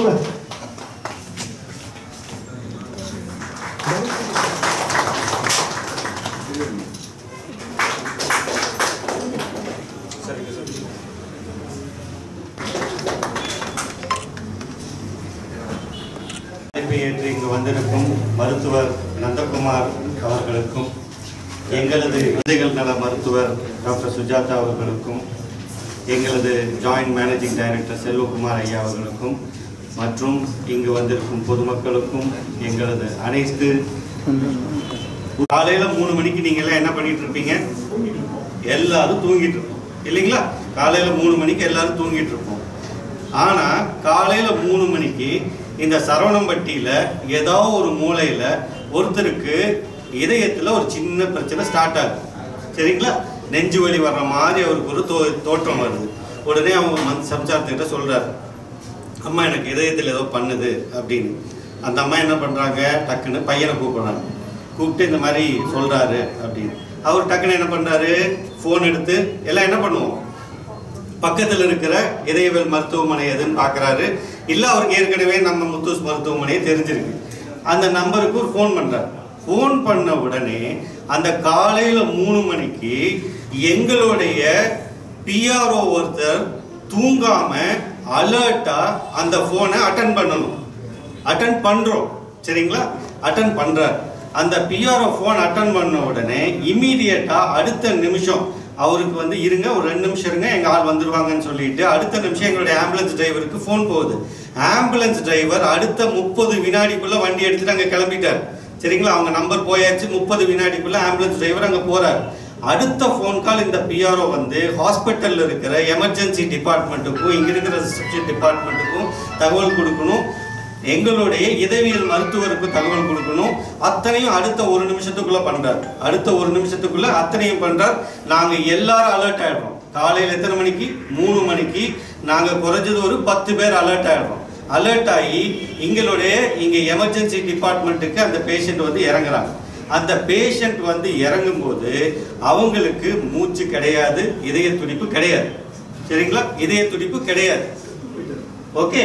மருத்துவர் ஏற்று இங்கு வந்திருக்கும் மருத்துவர் நந்தகுமார் அவர்களுக்கும், எங்களது குழந்தைகள் நல மருத்துவர் டாக்டர் சுஜாதா அவர்களுக்கும், எங்களது ஜாயிண்ட் மேனேஜிங் டைரக்டர் செல்வகுமார் ஐயா அவர்களுக்கும், மற்றும் இங்கு வந்திருக்கும் பொதுமக்களுக்கும் எங்களது அனைத்து. காலையில் 3 மணிக்கு நீங்கள் எல்லாம் என்ன பண்ணிட்டு இருப்பீங்க? எல்லாரும் தூங்கிட்டு இருப்போம் இல்லைங்களா? காலையில் 3 மணிக்கு எல்லாரும் தூங்கிட்டு இருப்போம். ஆனால் காலையில் 3 மணிக்கு இந்த சரவணம்பட்டியில் ஏதோ ஒரு மூலையில் ஒருத்தருக்கு இதயத்தில் ஒரு சின்ன பிரச்சனை ஸ்டார்ட் ஆகுது. சரிங்களா? நெஞ்சு வலி வர்ற மாதிரி அவருக்கு ஒரு தோற்றம் வருது. உடனே அவங்க சம்சாரத்துக்கிட்ட சொல்கிறார், அம்மா எனக்கு இதயத்தில் ஏதோ பண்ணுது அப்படின்னு. அந்த அம்மா என்ன பண்ணுறாங்க, டக்குன்னு பையனை கூப்பிட்றாங்க. கூப்பிட்டு இந்த மாதிரி சொல்கிறாரு அப்படின்னு. அவர் டக்குன்னு என்ன பண்ணுறாரு, ஃபோன் எடுத்து எல்லாம் என்ன பண்ணுவோம், பக்கத்தில் இருக்கிற இதயவியல் மருத்துவமனை எதுன்னு பார்க்குறாரு. இல்லை அவருக்கு ஏற்கனவே நம்ம முத்தூஸ் மருத்துவமனையை தெரிஞ்சிருக்கு. அந்த நம்பருக்கு ஒரு ஃபோன் பண்ணுறாரு. ஃபோன் பண்ண உடனே அந்த காலையில் 3 மணிக்கு எங்களுடைய பிஆர்ஓ ஒருத்தர் தூங்காமல் அலர்ட்டாக அந்த ஃபோனை அட்டன் பண்ணணும். அட்டன் பண்ணுறோம். சரிங்களா? அட்டன் பண்ணுறார். அந்த பிஆர்ஓ ஃபோன் அட்டன் பண்ண உடனே இமீடியட்டாக அடுத்த நிமிஷம் அவருக்கு இருங்க, ஒரு 2 நிமிஷம் இருங்க, எங்கள் ஆள் வந்துடுவாங்கன்னு சொல்லிட்டு அடுத்த நிமிஷம் எங்களுடைய ஆம்புலன்ஸ் டிரைவருக்கு ஃபோன் போகுது. ஆம்புலன்ஸ் டிரைவர் அடுத்த 30 வினாடிக்குள்ளே வண்டி எடுத்துகிட்டு அங்கே கிளம்பிட்டார். சரிங்களா? அவங்க நம்பர் போயாச்சு. 30 வினாடிக்குள்ளே ஆம்புலன்ஸ் டிரைவர் அங்கே போகிறார். அடுத்த ஃபோன் கால் இந்த பிஆர்ஓ ஹாஸ்பிட்டலில் இருக்கிற எமர்ஜென்சி டிபார்ட்மெண்ட்டுக்கும் இங்கே இருக்கிற ரிசப்ஷன் டிபார்ட்மெண்ட்டுக்கும் தகவல் கொடுக்கணும். எங்களுடைய இதயவியல் மருத்துவருக்கு தகவல் கொடுக்கணும். அத்தனையும் அடுத்த 1 நிமிஷத்துக்குள்ளே பண்ணுறார். அடுத்த 1 நிமிஷத்துக்குள்ளே அத்தனையும் பண்ணுறார். நாங்கள் எல்லாரும் அலர்ட் ஆகிடுறோம். காலையில் எத்தனை மணிக்கு? 3 மணிக்கு. நாங்கள் குறைஞ்சது ஒரு 10 பேர் அலர்ட் ஆகிடுறோம். அலர்ட் ஆகி இங்கே எமர்ஜென்சி டிபார்ட்மெண்ட்டுக்கு அந்த பேஷண்ட் இறங்குறாங்க. அந்த பேஷண்ட் இறங்கும்போது அவங்களுக்கு மூச்சு கிடையாது, இதய துடிப்பு கிடையாது. சரிங்களா? இதய துடிப்பு கிடையாது. ஓகே,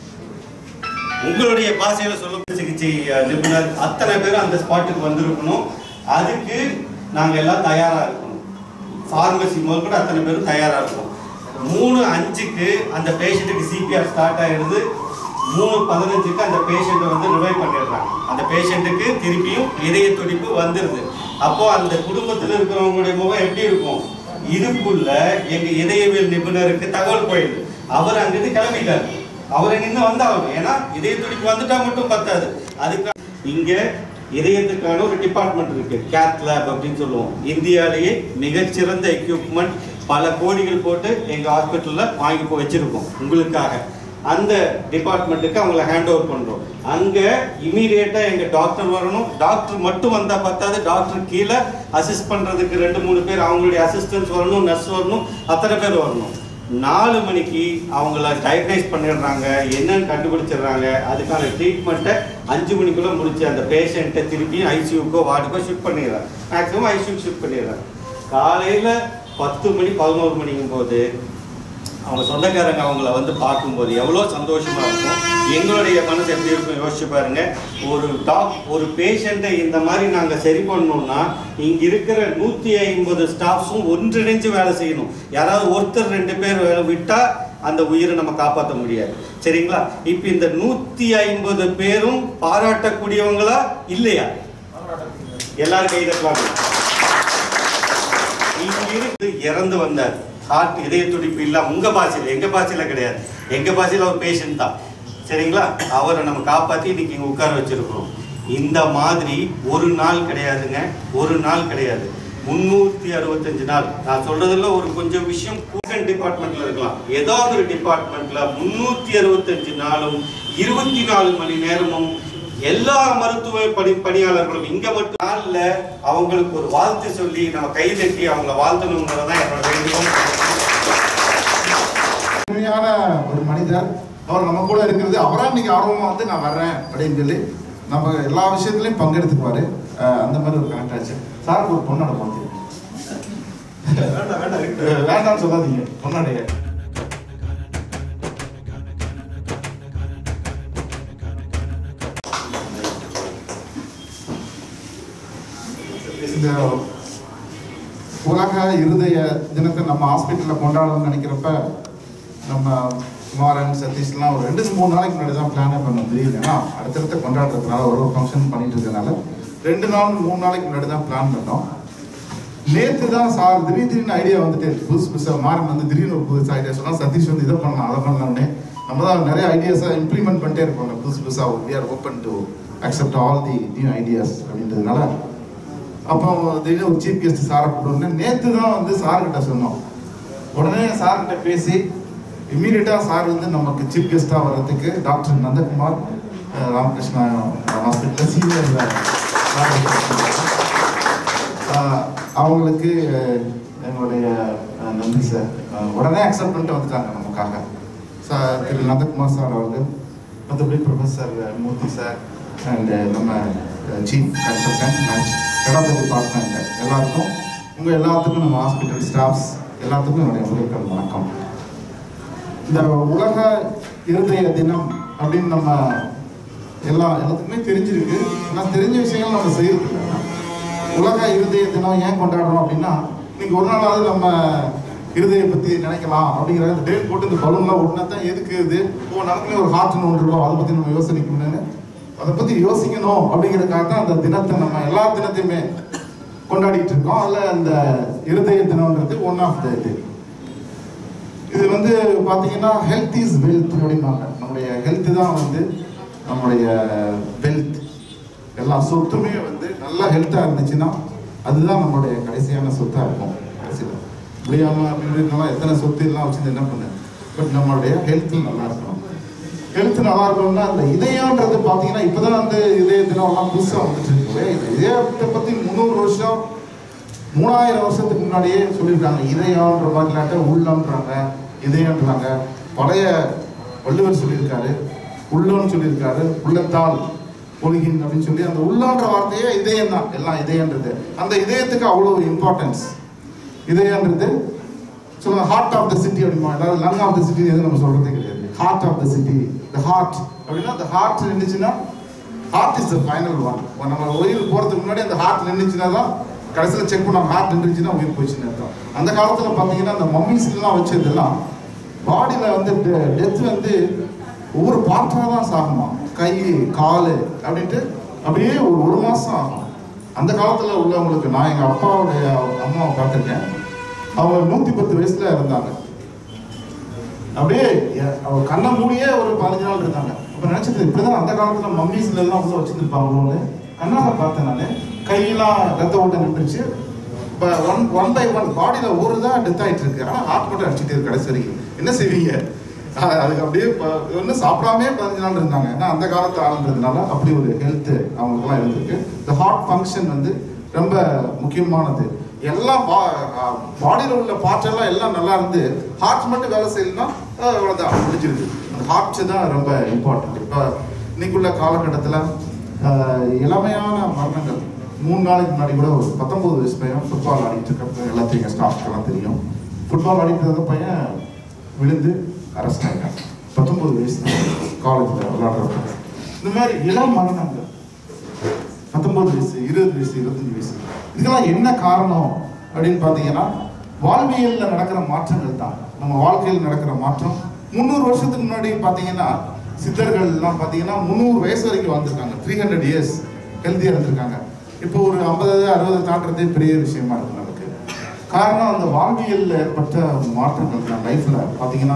உங்களுடைய பாஷையில சொல்ல சிகிச்சை நிபுணர் அத்தனை பேரும் அந்த ஸ்பாட்டுக்கு வந்திருக்கணும். அதுக்கு நாங்கள் எல்லாம் தயாராக இருக்கணும். ஃபார்மசி முதல் கூட அத்தனை பேரும் தயாராக இருக்கணும். 3:05க்கு அந்த பேஷண்ட்டுக்கு சிபிஆர் ஸ்டார்ட் ஆகிடுது. 3:15க்கு அந்த பேஷண்ட்டை ரிவைவ் பண்ணிடுறாங்க. அந்த பேஷண்ட்டுக்கு திருப்பியும் இதய துடிப்பு வந்துடுது. அப்போது அந்த குடும்பத்தில் இருக்கிறவங்களுடைய முகம் எப்படி இருக்கும்? இதுக்குள்ள எங்கள் இதயவியல் நிபுணருக்கு தகவல் போயிடுது. அவர் அங்கிருந்து கிளம்பிட்டார். அவர் எங்கிருந்து வந்தாகணும். ஏன்னா இதய துடிப்பு வந்துட்டா மட்டும் பத்தாது. அதுக்கு இங்கே இதயத்துக்கான ஒரு டிபார்ட்மெண்ட் இருக்கு, கேத் லேப் அப்படின்னு சொல்லுவோம். இந்தியாவிலேயே மிகச்சிறந்த எக்யூப்மெண்ட், பல கோடிகள் போட்டு எங்கள் ஹாஸ்பிட்டலில் வாங்கி போய் வச்சிருக்கோம் உங்களுக்காக. அந்த டிபார்ட்மெண்ட்டுக்கு அவங்கள ஹேண்ட் ஓவர் பண்ணுறோம். அங்கே இமீடியட்டாக எங்கள் டாக்டர் வரணும். டாக்டர் மட்டும் வந்தால் பத்தாது, டாக்டர் கீழே அசிஸ்ட் பண்ணுறதுக்கு 2-3 பேர், அவங்களுடைய அசிஸ்டன்ஸ் வரணும், நர்ஸ் வரணும், அத்தனை பேர் வரணும். 4 மணிக்கு அவங்கள டயக்னைஸ் பண்ணிடுறாங்க, என்னன்னு கண்டுபிடிச்சிடுறாங்க. அதுக்கான ட்ரீட்மெண்ட்டை 5 மணிக்குள்ளே முடிச்சு அந்த பேஷண்ட்டை திருப்பி ஐசியூக்கோ வார்டுக்கோ ஷிஃப்ட் பண்ணிடுறாங்க. மேக்ஸிமம் ஐசியூக்கு ஷிஃப்ட் பண்ணிடுறாங்க. காலையில் 10 மணி 11 மணிக்கும் போது அவங்க சொந்தக்காரங்க அவங்கள பார்க்கும்போது எவ்வளோ சந்தோஷமாக இருக்கும். எங்களுடைய மனசு எப்படி இருக்கும் யோசிச்சு பாருங்க. ஒரு பேஷண்ட்டை இந்த மாதிரி நாங்கள் சரி பண்ணோம்னா இங்கே இருக்கிற 150 ஸ்டாஃப்ஸும் ஒன்றிணைஞ்சு வேலை செய்யணும். யாராவது ஒருத்தர் 2 பேர் விட்டால் அந்த உயிரை நம்ம காப்பாற்ற முடியாது. சரிங்களா? இப்போ இந்த 150 பேரும் பாராட்டக்கூடியவங்களா இல்லையா? எல்லாரும் கைதட்டுவாங்க. இங்கிருந்து இறந்து வந்தார். ஹார்ட் இதய துடிப்பு இல்லை. உங்கள் பாஷையில், எங்கள் பாஷையில் கிடையாது. எங்கள் பாஷையில் ஒரு பேஷண்ட் தான். சரிங்களா? அவரை நம்ம காப்பாற்றி இன்னைக்கு இங்கே உட்கார வச்சிருக்கிறோம். இந்த மாதிரி ஒரு நாள் கிடையாதுங்க, ஒரு நாள் கிடையாது, 365 நாள். நான் சொல்றதுல ஒரு கொஞ்சம் விஷயம் டிபார்ட்மெண்ட்ல இருக்கலாம். ஏதாவது ஒரு டிபார்ட்மெண்ட்ல 365 நாளும் 24 மணி நேரமும் எல்லா மருத்துவ பணியாளர்களும் இங்க மட்டும் நாள்ல அவங்களுக்கு ஒரு வாழ்த்து சொல்லி நம்ம கைதட்டி அவங்கள வாழ்த்தணுங்கிறதான் என்னோட வேண்டுகோள். உண்மையான ஒரு மனிதர் அவர் நம்ம கூட இருக்கிறது. அவரா இன்னைக்கு ஆர்வமா நான் வர்றேன் அப்படின்னு சொல்லி நம்ம எல்லா விஷயத்துலையும் பங்கெடுத்துக்குவாரு. அந்த மாதிரி ஒரு கனெக்ட் ஆச்சு. சார் ஒரு பொண்ணோட பார்த்து வேண்டாம்னு சொல்லாதீங்க. பொண்ணோடைய இந்த உலக இருதய தினத்தை நம்ம ஹாஸ்பிட்டலில் கொண்டாடணும்னு நினைக்கிறப்ப நம்ம குமாரன் சதீஷ்லாம் ஒரு 2-3 நாளைக்கு முன்னாடி தான் பிளானே பண்ண முடியல. ஏன்னா அடுத்தடுத்த கொண்டாடுறதுனால ஒரு ஃபங்க்ஷன் பண்ணிட்டு இருக்கனால 2-3 நாளைக்கு முன்னாடி தான் பிளான் பண்ணோம். நேற்று தான் சார் திடீர்னு ஐடியா வந்துட்டு புதுசாக மாறன் வந்து திடீர்னு ஒரு புதுசு ஐடியா சொன்னால் சதீஷ் வந்து இதை பண்ணலாம் அதை பண்ணலாம்னு நம்ம தான் நிறைய ஐடியாஸாக இம்ப்ளிமெண்ட் பண்ணிட்டே இருப்போம். புதுசாக we are open to accept all the new ideas அப்படின்றதுனால அப்போ திடீர்னு ஒரு சீஃப் கெஸ்ட் சாரை கூப்பிடுவோம். நேற்று தான் வந்து சார்கிட்ட சொன்னோம். உடனே சார்கிட்ட பேசி இம்மீடியட்டாக சார் வந்து நமக்கு சீஃப் கெஸ்ட்டாக வர்றதுக்கு டாக்டர் நந்தகுமார் ராமகிருஷ்ணா ஹாஸ்பிட்டலில் சீனியர் அவங்களுக்கு எங்களுடைய நன்றி சார். உடனே அக்செப்ட் பண்ணிட்டு வந்துட்டாங்க நமக்காக சார். திரு நந்தகுமார் சார் அவர்கள், மற்றபடி ப்ரொஃபஸர் மூர்த்தி சார் அண்ட் நம்ம chief consultant head of the department எல்லாருக்கும், உங்கள் எல்லாத்துக்கும் நம்ம ஹாஸ்பிட்டல் ஸ்டாஃப்ஸ் எல்லாத்துக்கும் என்னுடைய முதற்கண் வணக்கம். இந்த உலக இருதய தினம் அப்படின்னு நம்ம எல்லாத்துக்குமே தெரிஞ்சிருக்கு. ஆனால் தெரிஞ்ச விஷயங்கள் நம்ம செய்யறது இல்லை. உலக இருதய தினம் ஏன் கொண்டாடுறோம் அப்படின்னா, இன்னைக்கு ஒரு நாளாவது நம்ம இருதய பற்றி நினைக்கலாம் அப்படிங்கிற டேட் போட்டு இந்த பலூன்லாம் ஒன்றா தான் எதுக்கு இது நமக்குமே ஒரு ஹார்ட்னு ஒன்று இருக்கும், அதை பற்றி நம்ம யோசிக்கணும்னு அதை பற்றி யோசிக்கணும் அப்படிங்கிறதுக்காக தான் அந்த தினத்தை நம்ம எல்லா தினத்தையுமே கொண்டாடிட்டு இருக்கோம். அதில் அந்த இருதய தினம்ன்றது ஒன் ஆஃப் த இது வந்து பார்த்தீங்கன்னா ஹெல்த் இஸ் வெல்த் அப்படின்னாங்க. நம்முடைய ஹெல்த்து தான் வந்து நம்முடைய வெல்த். எல்லா சொத்துமே வந்து நல்லா ஹெல்த்தாக இருந்துச்சுன்னா அதுதான் நம்மளுடைய கடைசியான சொத்தாக இருக்கும். கடைசியில் முடியாமல் அப்படின்றதுனால எத்தனை சொத்து எல்லாம் வச்சுருந்து என்ன பண்ணு, பட் நம்மளுடைய ஹெல்த்து நல்லா இருக்கணும். ஹெல்த் நல்லா இருக்கணும்னா அந்த இதயம்ன்றது பார்த்தீங்கன்னா இப்போ தான் வந்து இதய தினம்லாம் புதுசாக வந்துட்டு இருக்கு. இதயத்தை பற்றி 300 வருஷம் 3000 வருஷத்துக்கு முன்னாடியே சொல்லியிருக்காங்க. இதயம்ன்ற மாதிரி இல்லாட்ட உள்ளம்ன்றாங்க, இதயம்ன்றாங்க. பழைய வள்ளுவர் சொல்லியிருக்காரு, உள்ளம்னு சொல்லியிருக்காரு, உள்ளத்தால் ஒழுகின் அப்படின்னு சொல்லி அந்த உள்ளன்ற வார்த்தையே இதயம் தான். எல்லாம் இதயன்றது அந்த இதயத்துக்கு அவ்வளோ இம்பார்ட்டன்ஸ். இதயன்றது சொல்லுவாங்க ஹார்ட் ஆஃப் த சிட்டி அப்படிமா, அதாவது லங் ஆஃப் த சிட்டி எதுவும் நம்ம சொல்றதே கிடையாது. Heart of the city, the heart அப்படின்னா அந்த ஹார்ட் நின்றுச்சுன்னா heart is the final one. நம்ம உயிர் போகிறதுக்கு முன்னாடி அந்த ஹார்ட் நின்றுச்சுன்னா தான் கடைசியில் செக் பண்ண ஹார்ட் நின்றுச்சுன்னா உயிர் போயிடுச்சுன்னு அர்த்தம். அந்த காலத்தில் பார்த்தீங்கன்னா அந்த மம்மிஸ்லாம் வச்சதெல்லாம் பாடியில் வந்து டெத் வந்து ஒவ்வொரு பார்ட்டாக தான் சாகுமா, கை கால் அப்படின்ட்டு அப்படியே ஒரு மாதம் ஆகும். அந்த காலத்தில் உள்ளவங்களுக்கு நான் எங்கள் அப்பாவுடைய அம்மாவை பார்த்துருக்கேன். அவங்க 110 வயசுல இருந்தாங்க. அப்படியே அவங்க கண்ணை மூடியே ஒரு 15 நாள் இருந்தாங்க. அப்போ நினச்சது இப்படிதான் அந்த காலத்தில் மம்மிஸ்ல எல்லாம் உள்ள வச்சுருப்பாங்களோன்னு கண்ணால பார்த்தேன் நான். கையெல்லாம் ரத்த ஓட்டம் நின்றுச்சு. இப்போ ஒன் பை ஒன் பாடியில் ஒரு தான் டெத் ஆகிட்டு இருக்கு. ஆனால் ஹார்ட் மட்டும் அடிச்சுட்டே இருக்கு. கடைசி வரைக்கும் என்ன செய்வீங்க? அதுக்கு அப்படியே ஒன்றும் சாப்பிடாமே 15 நாள் இருந்தாங்க. ஏன்னா அந்த காலத்து ஆளுன்றதுனால அப்படி ஒரு ஹெல்த்து அவங்களுக்குலாம் இருந்திருக்கு. இந்த ஹார்ட் ஃபங்க்ஷன் வந்து ரொம்ப முக்கியமானது. எல்லாம் பாடியில் உள்ள பார்ட்டெல்லாம் எல்லாம் நல்லா இருந்து ஹார்ட் மட்டும் வேலை செய்யலைன்னா அவ்வளோதான் முடிஞ்சிருது. அந்த ஹார்ட் தான் ரொம்ப இம்பார்ட்டன்ட். இப்போ இன்னைக்குள்ள காலகட்டத்தில் இளமையான மரணங்கள் 3 நாளைக்கு முன்னாடி கூட ஒரு 19 வயசு பையன் ஃபுட்பால் ஆடிட்டு இருக்க எல்லாத்தையும் எங்கள் ஸ்டாஃப்க்கெல்லாம் தெரியும். ஃபுட்பால் ஆடிட்டு இருந்த பையன் விழுந்து அரெஸ்ட் ஆகிட்டான். 19 வயசு காலேஜில் விளையாடுறப்ப. இந்த மாதிரி இளம் மரணங்கள் 19 வயசு 20 வயசு 25 வயசு. இதுக்கெல்லாம் என்ன காரணம் அப்படின்னு பார்த்தீங்கன்னா வாழ்வியலில் நடக்கிற மாற்றங்கள் தான். நம்ம வாழ்க்கையில் நடக்கிற மாற்றம் 300 வருஷத்துக்கு முன்னாடி பார்த்தீங்கன்னா சித்தர்கள்லாம் பார்த்தீங்கன்னா 300 வயசு வரைக்கும் வந்திருக்காங்க. 300 இயர்ஸ் ஹெல்த்தியாக இருந்திருக்காங்க. இப்போ ஒரு 50-60 தாண்டதே பெரிய விஷயமா இருக்கு நமக்கு. காரணம் அந்த வாழ்வியலில் ஏற்பட்ட மாற்றங்கள் தான். லைஃப்பில் பார்த்தீங்கன்னா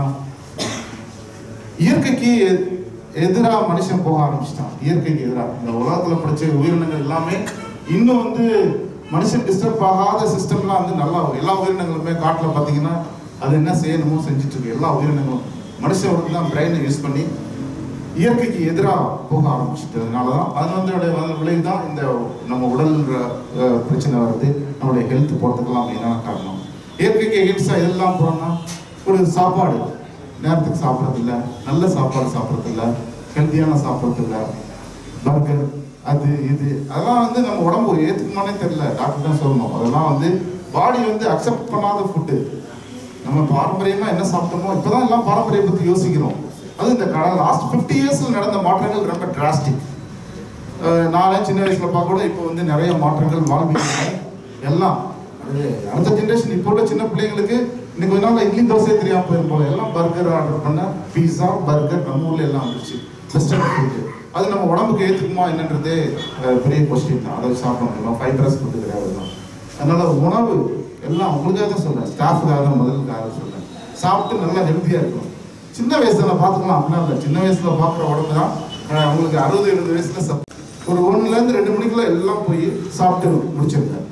இயற்கைக்கு எதிராக மனுஷன் போக ஆரம்பிச்சிட்டான். இயற்கைக்கு எதிராக இந்த உலகத்தில் படித்த உயிரினங்கள் எல்லாமே இன்னும் வந்து மனுஷன் டிஸ்டர்ப் ஆகாத சிஸ்டம்லாம் வந்து நல்லா எல்லா உயிரினங்களுமே காட்டில் பார்த்தீங்கன்னா அது என்ன செய்யணுமோ செஞ்சுட்டு இருக்கு. எல்லா உயிரினங்களும் மனுஷன் தான் பிரெயினை யூஸ் பண்ணி இயற்கைக்கு எதிராக போக ஆரம்பிச்சிட்டதுனால தான் அது வந்து விளைவு தான் இந்த நம்ம உடல் பிரச்சனை வருது, நம்மளுடைய ஹெல்த் போகிறதுக்கெல்லாம் மெயினான காரணம். இயற்கைக்கு எகென்ஸ்டாக இதெல்லாம் போகிறோம்னா ஒரு சாப்பாடு நேரத்துக்கு சாப்பிட்றதில்ல, நல்ல சாப்பாடு சாப்பிட்றதில்ல, ஹெல்த்தியான சாப்பிட்றதில்ல, பர்கர் அது இது அதெல்லாம் வந்து நம்ம உடம்பு ஏற்றுக்குமானே தெரியல. டாக்டர் தான் சொல்லணும். அதெல்லாம் வந்து பாடி வந்து அக்செப்ட் பண்ணாத ஃபுட்டு. நம்ம பாரம்பரியமாக என்ன சாப்பிட்டோமோ இப்போ தான் எல்லாம் பாரம்பரியம் பற்றி யோசிக்கிறோம். அது இந்த லாஸ்ட் 50 இயர்ஸில் நடந்த மாற்றங்கள் ரொம்ப டிராஸ்டிக். நானே சின்ன வயசில் பார்க்க கூட இப்போ வந்து நிறைய மாற்றங்கள் வாழ்வியல் எல்லாம் அடுத்த ஜென்ரேஷன் இப்போ உள்ள சின்ன பிள்ளைங்களுக்கு இன்னைக்கு கொஞ்ச நாள் இட்லி தோசை தெரியாமல் போயிடும் போல, எல்லாம் பர்கர் ஆர்டர் பண்ண, பீஸா பர்கர் நம்ம ஊர்ல எல்லாம் வந்துருச்சு வெஸ்டர்ன் ஃபுட்டு. அது நம்ம உடம்புக்கு ஏற்றுக்குமா என்னன்றதே பெரிய கொஸ்டின் தான். அதை சாப்பிடணும், ஃபைபரஸ் ஃபுட்டு கிடையாது தான். அதனால உணவு எல்லாம் உங்களுக்காக தான் சொல்றேன், ஸ்டாஃபுக்காக தான் முதலுக்காக சொல்றேன். சாப்பிட்டு நல்லா ஹெல்த்தியா இருக்கும். சின்ன வயசுல பார்த்துக்கலாம் அப்படின்னா இல்லை, சின்ன வயசுல பார்க்குற உடம்பு தான் உங்களுக்கு 60-70 வயசுல ஒரு 1லேருந்து 2 மணிக்குள்ள எல்லாம் போய் சாப்பிட்டு முடிச்சிருக்கேன்.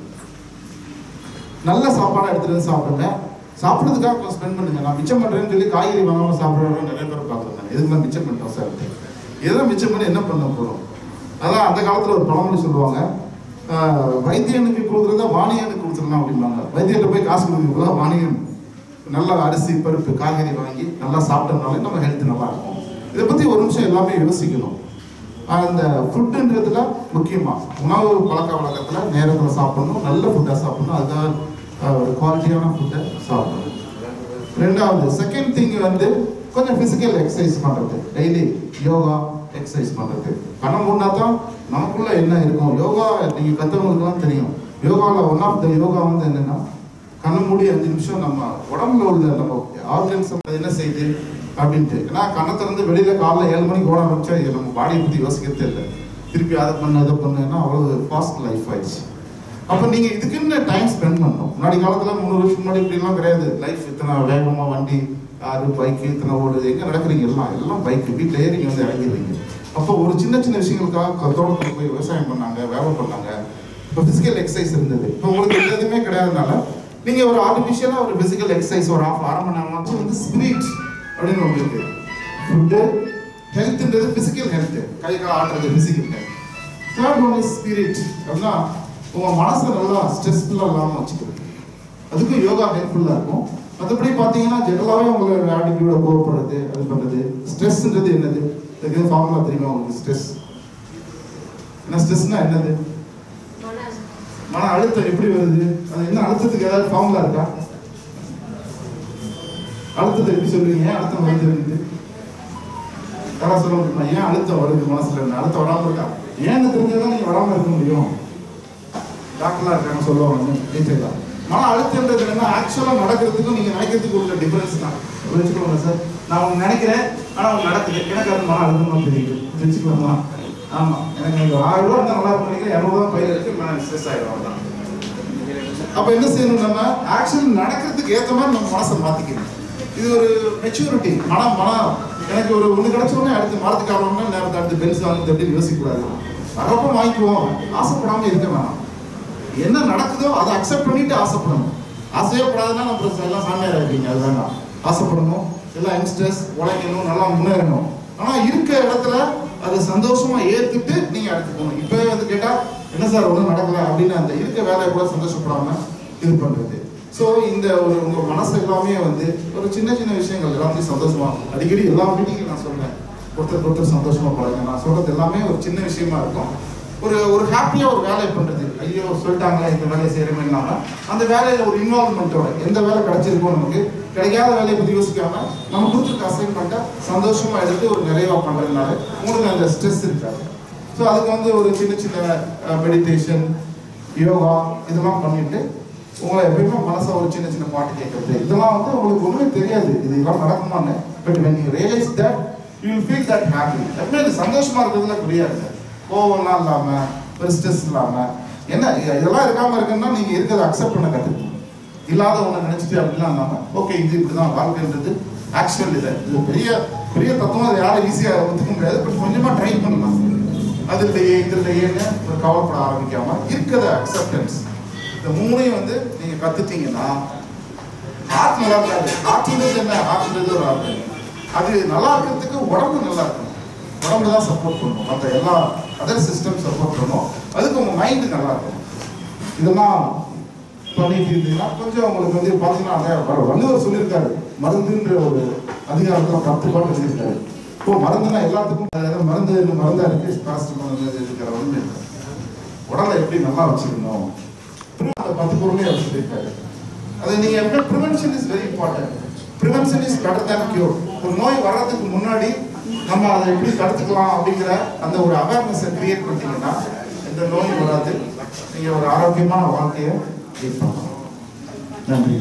நல்ல சாப்பாடாக எடுத்துட்டு வந்து சாப்பிடுங்க. சாப்பிட்றதுக்காக கொஞ்சம் ஸ்பெண்ட் பண்ணுங்க. நான் மிச்சம் பண்ணுறேன்னு சொல்லி காய்கறி வாங்காமல் சாப்பிட்றவங்க நிறைய பேர் பார்க்குறேன். எதுக்குலாம் மிச்சம் பண்ணிட்டோம் சார், எதோ மிச்சம் பண்ணி என்ன பண்ண போகிறோம். அதான் அந்த காலத்தில் ஒரு பழமொழி சொல்லுவாங்க, வைத்தியனுக்கு கொடுக்குறதா வாணியனுக்கு கொடுத்துடலாம் அப்படிம்பாங்க. வைத்தியர்கிட்ட போய் காசு கொடுக்குறதா வாணியன் நல்லா அரிசி பருப்பு காய்கறி வாங்கி நல்லா சாப்பிட்டோம்னாலே நம்ம ஹெல்த் நல்லா இருக்கும். இதை பற்றி ஒரு நிமிஷம் எல்லாமே யோசிக்கணும். அந்த ஃபுட்டுன்றதுல முக்கியமாக உணவு பழக்க வழக்கத்தில் நேரத்தில் சாப்பிடணும், நல்ல ஃபுட்டாக சாப்பிடணும். அதுக்காக ஒரு குவாலிட்டியான ஃபுட்டை சாப்பிடணும். ரெண்டாவது செகண்ட் திங் வந்து கொஞ்சம் ஃபிசிக்கல் எக்ஸசைஸ் பண்ணுறது, டெய்லி யோகா எக்ஸசைஸ் பண்ணுறது. கண்ணம் மூடினா தான் நமக்குள்ள என்ன இருக்கும். யோகா நீங்கள் கற்றவங்களுக்குலாம் தெரியும். யோகாவில் ஒன் ஆஃப் த யோகா வந்து என்னென்னா, கண்ணை மூடி 5 நிமிஷம் நம்ம உடம்புல உள்ள நம்ம ஆர்கன்ஸ் என்ன செய்யுது அப்படின்ட்டு. ஏன்னா கண்ணை திறந்து வெளியில் காலைல 7 மணிக்கு ஓட ஆரம்பிச்சா நம்ம பாடியை பற்றி யோசிக்கிறதே இல்லை. திருப்பி அதை பண்ணு இதை பண்ணுன்னா அவ்வளோ ஃபாஸ்ட் லைஃப் ஆயிடுச்சு. அப்போ நீங்கள் இதுக்குன்னு டைம் ஸ்பெண்ட் பண்ணணும். முன்னாடி காலத்தில் 300 வருஷம் முன்னாடி இப்படிலாம் கிடையாது. லைஃப் இத்தனை வேகமாக வண்டி காரு பைக்கு இத்தனை ஓடுது. எங்கே நடக்கிறீங்க எல்லாம் பைக்கு, வீட்டில் ஏறி வந்து இறங்கிடுவீங்க. அப்போ ஒரு சின்ன சின்ன விஷயங்களுக்காக தோட்டத்தில் போய் விவசாயம் பண்ணாங்க, வேலை பண்ணாங்க. இப்போ ஃபிசிக்கல் எக்ஸசைஸ் இருந்தது. இப்போ உங்களுக்கு எதுவுமே கிடையாதுனால நீங்கள் ஒரு ஆர்டிஃபிஷியலாக ஒரு ஃபிசிக்கல் எக்ஸசைஸ் ஒரு அரை மணி நேரமாச்சும் வந்து ஸ்பிரிட் அப்படின்னு உங்களுக்கு ஃபுட்டு. ஹெல்த்ன்றது ஃபிசிக்கல் ஹெல்த்து, கை கால் ஆட்டுறது physical health. Third one is spirit. அப்படின்னா உங்கள் மனசை நல்லா ஸ்ட்ரெஸ்ஃபுல்லாக இல்லாமல் வச்சுக்கிறது. அதுக்கும் யோகா ஹெல்ப்ஃபுல்லாக இருக்கும். மற்றபடி பார்த்தீங்கன்னா ஜெனரலாகவே உங்களோட ஆட்டிடியூட கோவப்படுறது, அது பண்ணுறது. ஸ்ட்ரெஸ்ன்றது என்னது, இதுக்கு ஃபார்முலா தெரியுமா உங்களுக்கு? ஸ்ட்ரெஸ் ஏன்னா ஸ்ட்ரெஸ்னா என்னது? மன அழுத்தம் எப்படி வருது? அது என்ன அழுத்தத்துக்கு ஏதாவது ஃபார்முலா இருக்கா? அழுத்தத்தை எப்படி சொல்லுவீங்க? அழுத்தம் வருது யாராவது சொல்ல முடியுமா? ஏன் அழுத்தம் வருது மனசுல இருந்து? அழுத்தம் வராமல் இருக்கா? ஏன்னு தெரிஞ்சதான் நீங்க வராமல் இருக்க முடியும். டாக்டர்லாம் இருக்காங்க சொல்லுவாங்க டீச்சர்லாம். மன அழுத்தம்ன்றது என்னன்னா ஆக்சுவலாக நடக்கிறதுக்கும் நீங்கள் நினைக்கிறதுக்கு உள்ள டிஃபரன்ஸ் தான். வச்சுக்கோங்க சார், நான் ஒன்று நினைக்கிறேன் ஆனால் அவங்க நடக்குது, எனக்கு அது மன அழுத்தமாக தெரியுது. வச்சுக்கலாமா? ஆமாம், எனக்கு 1000 ரூபா இருந்தால் நல்லா இருக்கும் நினைக்கிறேன், 200 ரூபா பயிர் இருக்கு, நான் ஸ்ட்ரெஸ் ஆகிடும் தான். அப்போ என்ன செய்யணும், நம்ம ஆக்சுவல் நடக்கிறதுக்கு ஏற்ற மாதிரி நம்ம மனசை மாற்றிக்கணும். இது ஒரு மெச்சூரிட்டி. மனம் எனக்கு ஒரு ஒன்று கிடைச்சோடனே அடுத்து மரத்துக்கு ஆகணும்னா நேரத்தை அடுத்து பென்ஸ் வாங்குறது அப்படின்னு யோசிக்கக்கூடாது. வரப்போ வாங்கிக்குவோம், ஆசைப்படாமல் இருக்க வேணாம். என்ன நடக்குதோ அதை அக்செப்ட் பண்ணிட்டு ஆசைப்படணும். ஆசையே படாதுன்னா நம்ம எல்லாம் சாமியார் ஆகிப்பீங்க. அது வேண்டாம், ஆசைப்படணும். எல்லாம் யங்ஸ்டர்ஸ் உழைக்கணும், நல்லா முன்னேறணும். ஆனால் இருக்க இடத்துல அதை சந்தோஷமா ஏற்றுட்டு நீங்கள் அடுத்து போகணும். இப்போ வந்து கேட்டால் என்ன சார் ஒன்றும் நடக்கல அப்படின்னு அந்த இருக்க வேலையை கூட சந்தோஷப்படாமல் இது பண்ணுறது. ஸோ இந்த ஒரு உங்கள் மனசு எல்லாமே வந்து ஒரு சின்ன சின்ன விஷயங்கள் எல்லாமே சந்தோஷமா அடிக்கடி எல்லா மீட்டிங்கும் நான் சொல்கிறேன், ஒருத்தர் சந்தோஷமாக பழங்க. நான் சொல்கிறது எல்லாமே ஒரு சின்ன விஷயமா இருக்கும். ஒரு ஹாப்பியாக ஒரு வேலையை பண்ணுறது. ஐயோ சொல்லிட்டாங்களா இந்த வேலையை செய்கிறமே இல்லாமல் அந்த வேலையில் ஒரு இன்வால்மெண்ட்டோட எந்த வேலை கிடைச்சிருக்கோம், நமக்கு கிடைக்காத வேலையை பற்றி யோசிக்காமல் நம்ம கொடுத்துருக்க அசைன்மெண்ட்டை சந்தோஷமாக எடுத்து ஒரு நிறைவாக பண்ணுறதுனால உங்களுக்கு அந்த ஸ்ட்ரெஸ் இருக்காது. ஸோ அதுக்கு வந்து ஒரு சின்ன சின்ன மெடிடேஷன், யோகா இதெல்லாம் பண்ணிட்டு உங்களை எப்பயுமே மனசை ஒரு சின்ன சின்ன பாட்டு கேட்கறது, இதெல்லாம் வந்து உங்களுக்கு ஒன்றுமே தெரியாது இதெல்லாம் நடக்குமான்னு. But when you realize that you will feel that happy. எப்பவுமே இது சந்தோஷமாக இருக்கிறதுல புரியாது. கோவம்லாம் இல்லாமல், ஒரு ஸ்ட்ரெஸ் இல்லாமல், என்ன இதெல்லாம் இருக்காமல் இருக்குன்னா நீங்கள் இருக்கிறத அக்செப்ட் பண்ண கற்றுக்கணும். இல்லாத ஒன்று நினச்சிட்டு அப்படிலாம் இல்லாமல் ஓகே இது இப்படி தான் வாழ்க்கைன்றது ஆக்சுவல். இது பெரிய பெரிய தத்துவம், அதை யாரும் ஈஸியாக ஒத்துக்க முடியாது. பட் கொஞ்சமாக ட்ரை பண்ணலாம். அது இல்லையே இது இல்லையேன்னு ஒரு கவலைப்பட ஆரம்பிக்காமல் இருக்கிறத அக்செப்டன்ஸ், இந்த மூணையும் வந்து நீங்கள் கற்றுட்டீங்கன்னா ஹார்ட் நல்லா இருக்காது. ஹார்ட்ன்றது என்ன? ஹார்ட்ன்றது ஒரு ஆர்ட். அது நல்லா இருக்கிறதுக்கு உடம்பு நல்லா இருக்கணும். உடம்பு தான் சப்போர்ட் பண்ணணும், மற்ற எல்லா அதர் சிஸ்டம் சப்போர்ட் பண்ணணும். அதுக்கு உங்கள் மைண்டு நல்லா இருக்கும். இதெல்லாம் பண்ணிட்டு இருந்தீங்கன்னா கொஞ்சம் உங்களுக்கு வந்து பார்த்தீங்கன்னா அதை வள்ளுவர் சொல்லியிருக்காரு, மருந்துன்ற ஒரு அதிகாரத்தில் 10 பாட்டு எழுதியிருக்காரு. இப்போ மருந்துனா எல்லாத்துக்கும் மருந்தா இருக்கு, காஸ்ட் மருந்து இருக்கிற ஒன்று உடலை எப்படி நல்லா வச்சுக்கணும் அந்த 10 பொருளையும் அவர் சொல்லியிருக்காரு. அதை நீங்கள் எப்படி prevention is very important. Prevention is better than cure. ஒரு நோய் வர்றதுக்கு முன்னாடி நம்ம அதை எப்படி தடுத்துக்கலாம் அப்படிங்கிற அந்த ஒரு அவேர்னஸை கிரியேட் பண்ணிட்டீங்கன்னா இந்த நோய் வராது. நீங்கள் ஒரு ஆரோக்கியமான வாழ்க்கையை ட்ரீட் பண்ணலாம். நன்றி.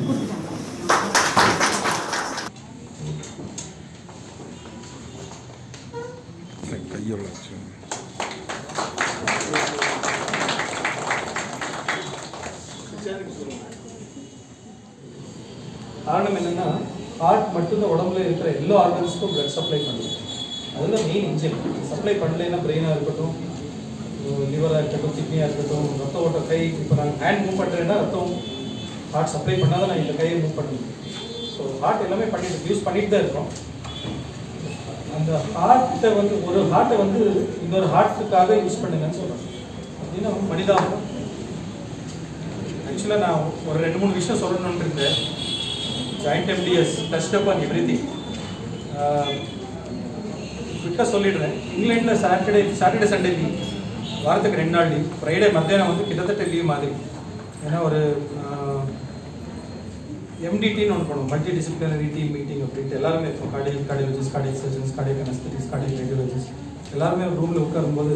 காரணம் என்னன்னா, ஹார்ட் மட்டும்தான் உடம்புல இருக்கிற எல்லா ஆர்கன்ஸ்க்கும் பிளட் சப்ளை பண்ணுது. அதுதான் மெயின் இன்ஜின். சப்ளை பண்ணலைன்னா பிரெயினாக இருக்கட்டும், லிவராக இருக்கட்டும், கிட்னியாக இருக்கட்டும், ரத்த ஓட்ட கை, இப்போ நான் ஹேண்ட் மூவ் பண்ணுறேன்னா ரத்தம் ஹார்ட் சப்ளை பண்ணால் தான் நான் இந்த கையை மூவ் பண்ண முடியும். ஸோ ஹார்ட் எல்லாமே யூஸ் பண்ணிட்டு தான் இருக்கோம். அந்த ஹார்ட்டை வந்து ஒரு ஹார்ட்டை வந்து இன்னொரு ஹார்ட்டுக்காக யூஸ் பண்ணுங்கன்னு சொல்கிறேன். அப்படின்னா மனிதாபம். ஆக்சுவலாக நான் ஒரு 2-3 விஷயம் சொல்லணும்னு இருந்தேன். Joint MDS touched up on everything. குயிக்காக சொல்லிடுறேன். இங்கிலாண்டில் சாட்டர்டே சண்டே லீவ், வாரத்துக்கு 2 நாள் லீவ். ஃப்ரைடே மத்தியானம் வந்து கிட்டத்தட்ட லீவ் மாதிரி. ஏன்னா ஒரு எம்டிடின்னு ஒன்று பண்ணுவோம், மல்டி டிசிப்ளினரி டீம் மீட்டிங் அப்படின்ட்டு. எல்லாருமே இருக்கும். Cardiologist, cardiac surgeons, cardiac anaesthetist, cardiac radiologist எல்லாருமே ரூமில் உட்காரும்போது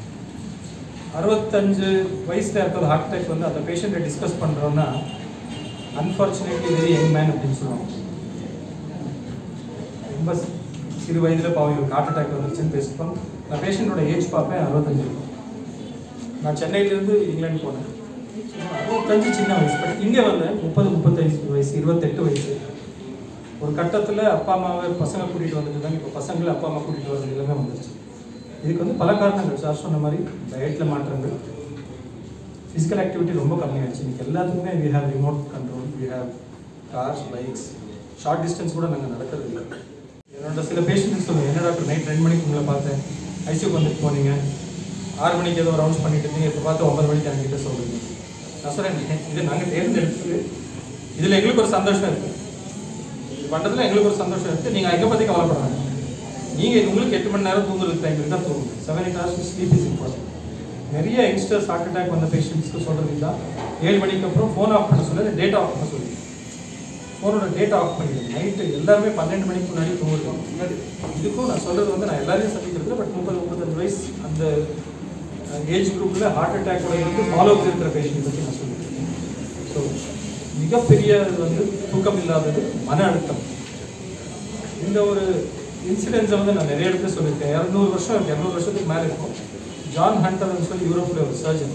65 வயசில் இருக்கிற ஹார்ட் அட்டாக் வந்து அந்த பேஷண்ட்டை டிஸ்கஸ் பண்ணுறோன்னா அன்ஃபார்ச்சுனேட்லி வெரி யங் மேன் அப்படின்னு சொல்லுவாங்க. ரொம்ப சிறு வயதில் பாவம் ஹார்ட் அட்டாக் வந்துருச்சுன்னு பேசிப்போம். நான் பேஷண்ட்டோட ஏஜ் பார்ப்பேன் 65 இருக்கும். நான் சென்னையிலேருந்து இங்கிலாந்து போனேன். 65 சின்ன வயசு. பட் இங்கே வந்தேன் 30-35 வயசு, 28 வயசு. ஒரு கட்டத்தில் அப்பா அம்மாவை பசங்க கூட்டிகிட்டு வந்துட்டு இருந்தாங்க. இப்போ பசங்களை அப்பா அம்மா கூட்டிகிட்டு வர்றது எல்லாமே வந்துருச்சு. இதுக்கு வந்து பல காரணங்கள். சார் சொன்ன மாதிரி டயட்டில் மாற்றங்கள், ஃபிசிக்கல் ஆக்டிவிட்டி ரொம்ப கம்மியாகிடுச்சு. இன்றைக்கி எல்லாத்துக்குமே we have remote control, we have cars, bikes. Short distance கூட நாங்கள் நடக்கிறது இல்லை. என்னோட சில பேஷண்ட்ஸ் சொல்லுவேன், என்ன டாக்டர் நைட் 2 மணிக்கு உங்களை பார்த்தேன், ஐசியூக்கு வந்துட்டு போனீங்க, 6 மணிக்கு ஏதோ ரவுண்ட்ஸ் பண்ணிட்டு இருந்தீங்க, இப்போ பார்த்து 9 மணிக்கு என்கிட்ட சொல்லுங்க. நான் சொல்கிறேன், இது நாங்கள் தேர்ந்தெடுத்து இதில் எங்களுக்கு ஒரு சந்தோஷம் இருக்குது, இது பண்ணுறதுல எங்களுக்கு ஒரு சந்தோஷம் இருக்குது. நீங்கள் எங்கே பற்றி கவலைப்படுறாங்க. நீங்கள் உங்களுக்கு 8 மணி நேரம் தூங்குறது டைம் இருந்தால் தூங்குங்க. 7-8 hours ஸ்லீப் இஸ் இம்பார்ட்டன்ட். நிறைய யங்ஸ்டர்ஸ் ஹார்ட் அட்டாக் வந்த பேஷண்ட்ஸ்க்கு சொல்கிறது தான் 7 மணிக்கு அப்புறம் ஃபோன் ஆஃப் பண்ண சொல்லி டேட்டா ஆஃப் பண்ண சொல்லி ஃபோனோட டேட்டா ஆஃப் பண்ணிடுங்க. நைட்டு எல்லாருமே 12 மணிக்கு முன்னாடி தூங்குறது. இதுக்கும் நான் சொல்கிறது வந்து நான் எல்லாரையும் சந்திக்கிறது, பட் 30-35 வயசு அந்த ஏஜ் குரூப்பில் ஹார்ட் அட்டாக்கோட இருந்து ஃபாலோஅப் இருக்கிற பேஷண்ட் பற்றி நான் சொல்லியிருக்கேன். ஸோ மிகப்பெரிய வந்து தூக்கம் இல்லாதது, மன அழுத்தம். இந்த ஒரு இன்சிடென்ட்ஸை வந்து நான் நிறைய இடத்துல சொல்லியிருக்கேன். 200 வருஷத்துக்கு மேலே இருக்கும். ஜான் ஹண்டர்னு சொல்லி யூரோப்பில் ஒரு சர்ஜன்,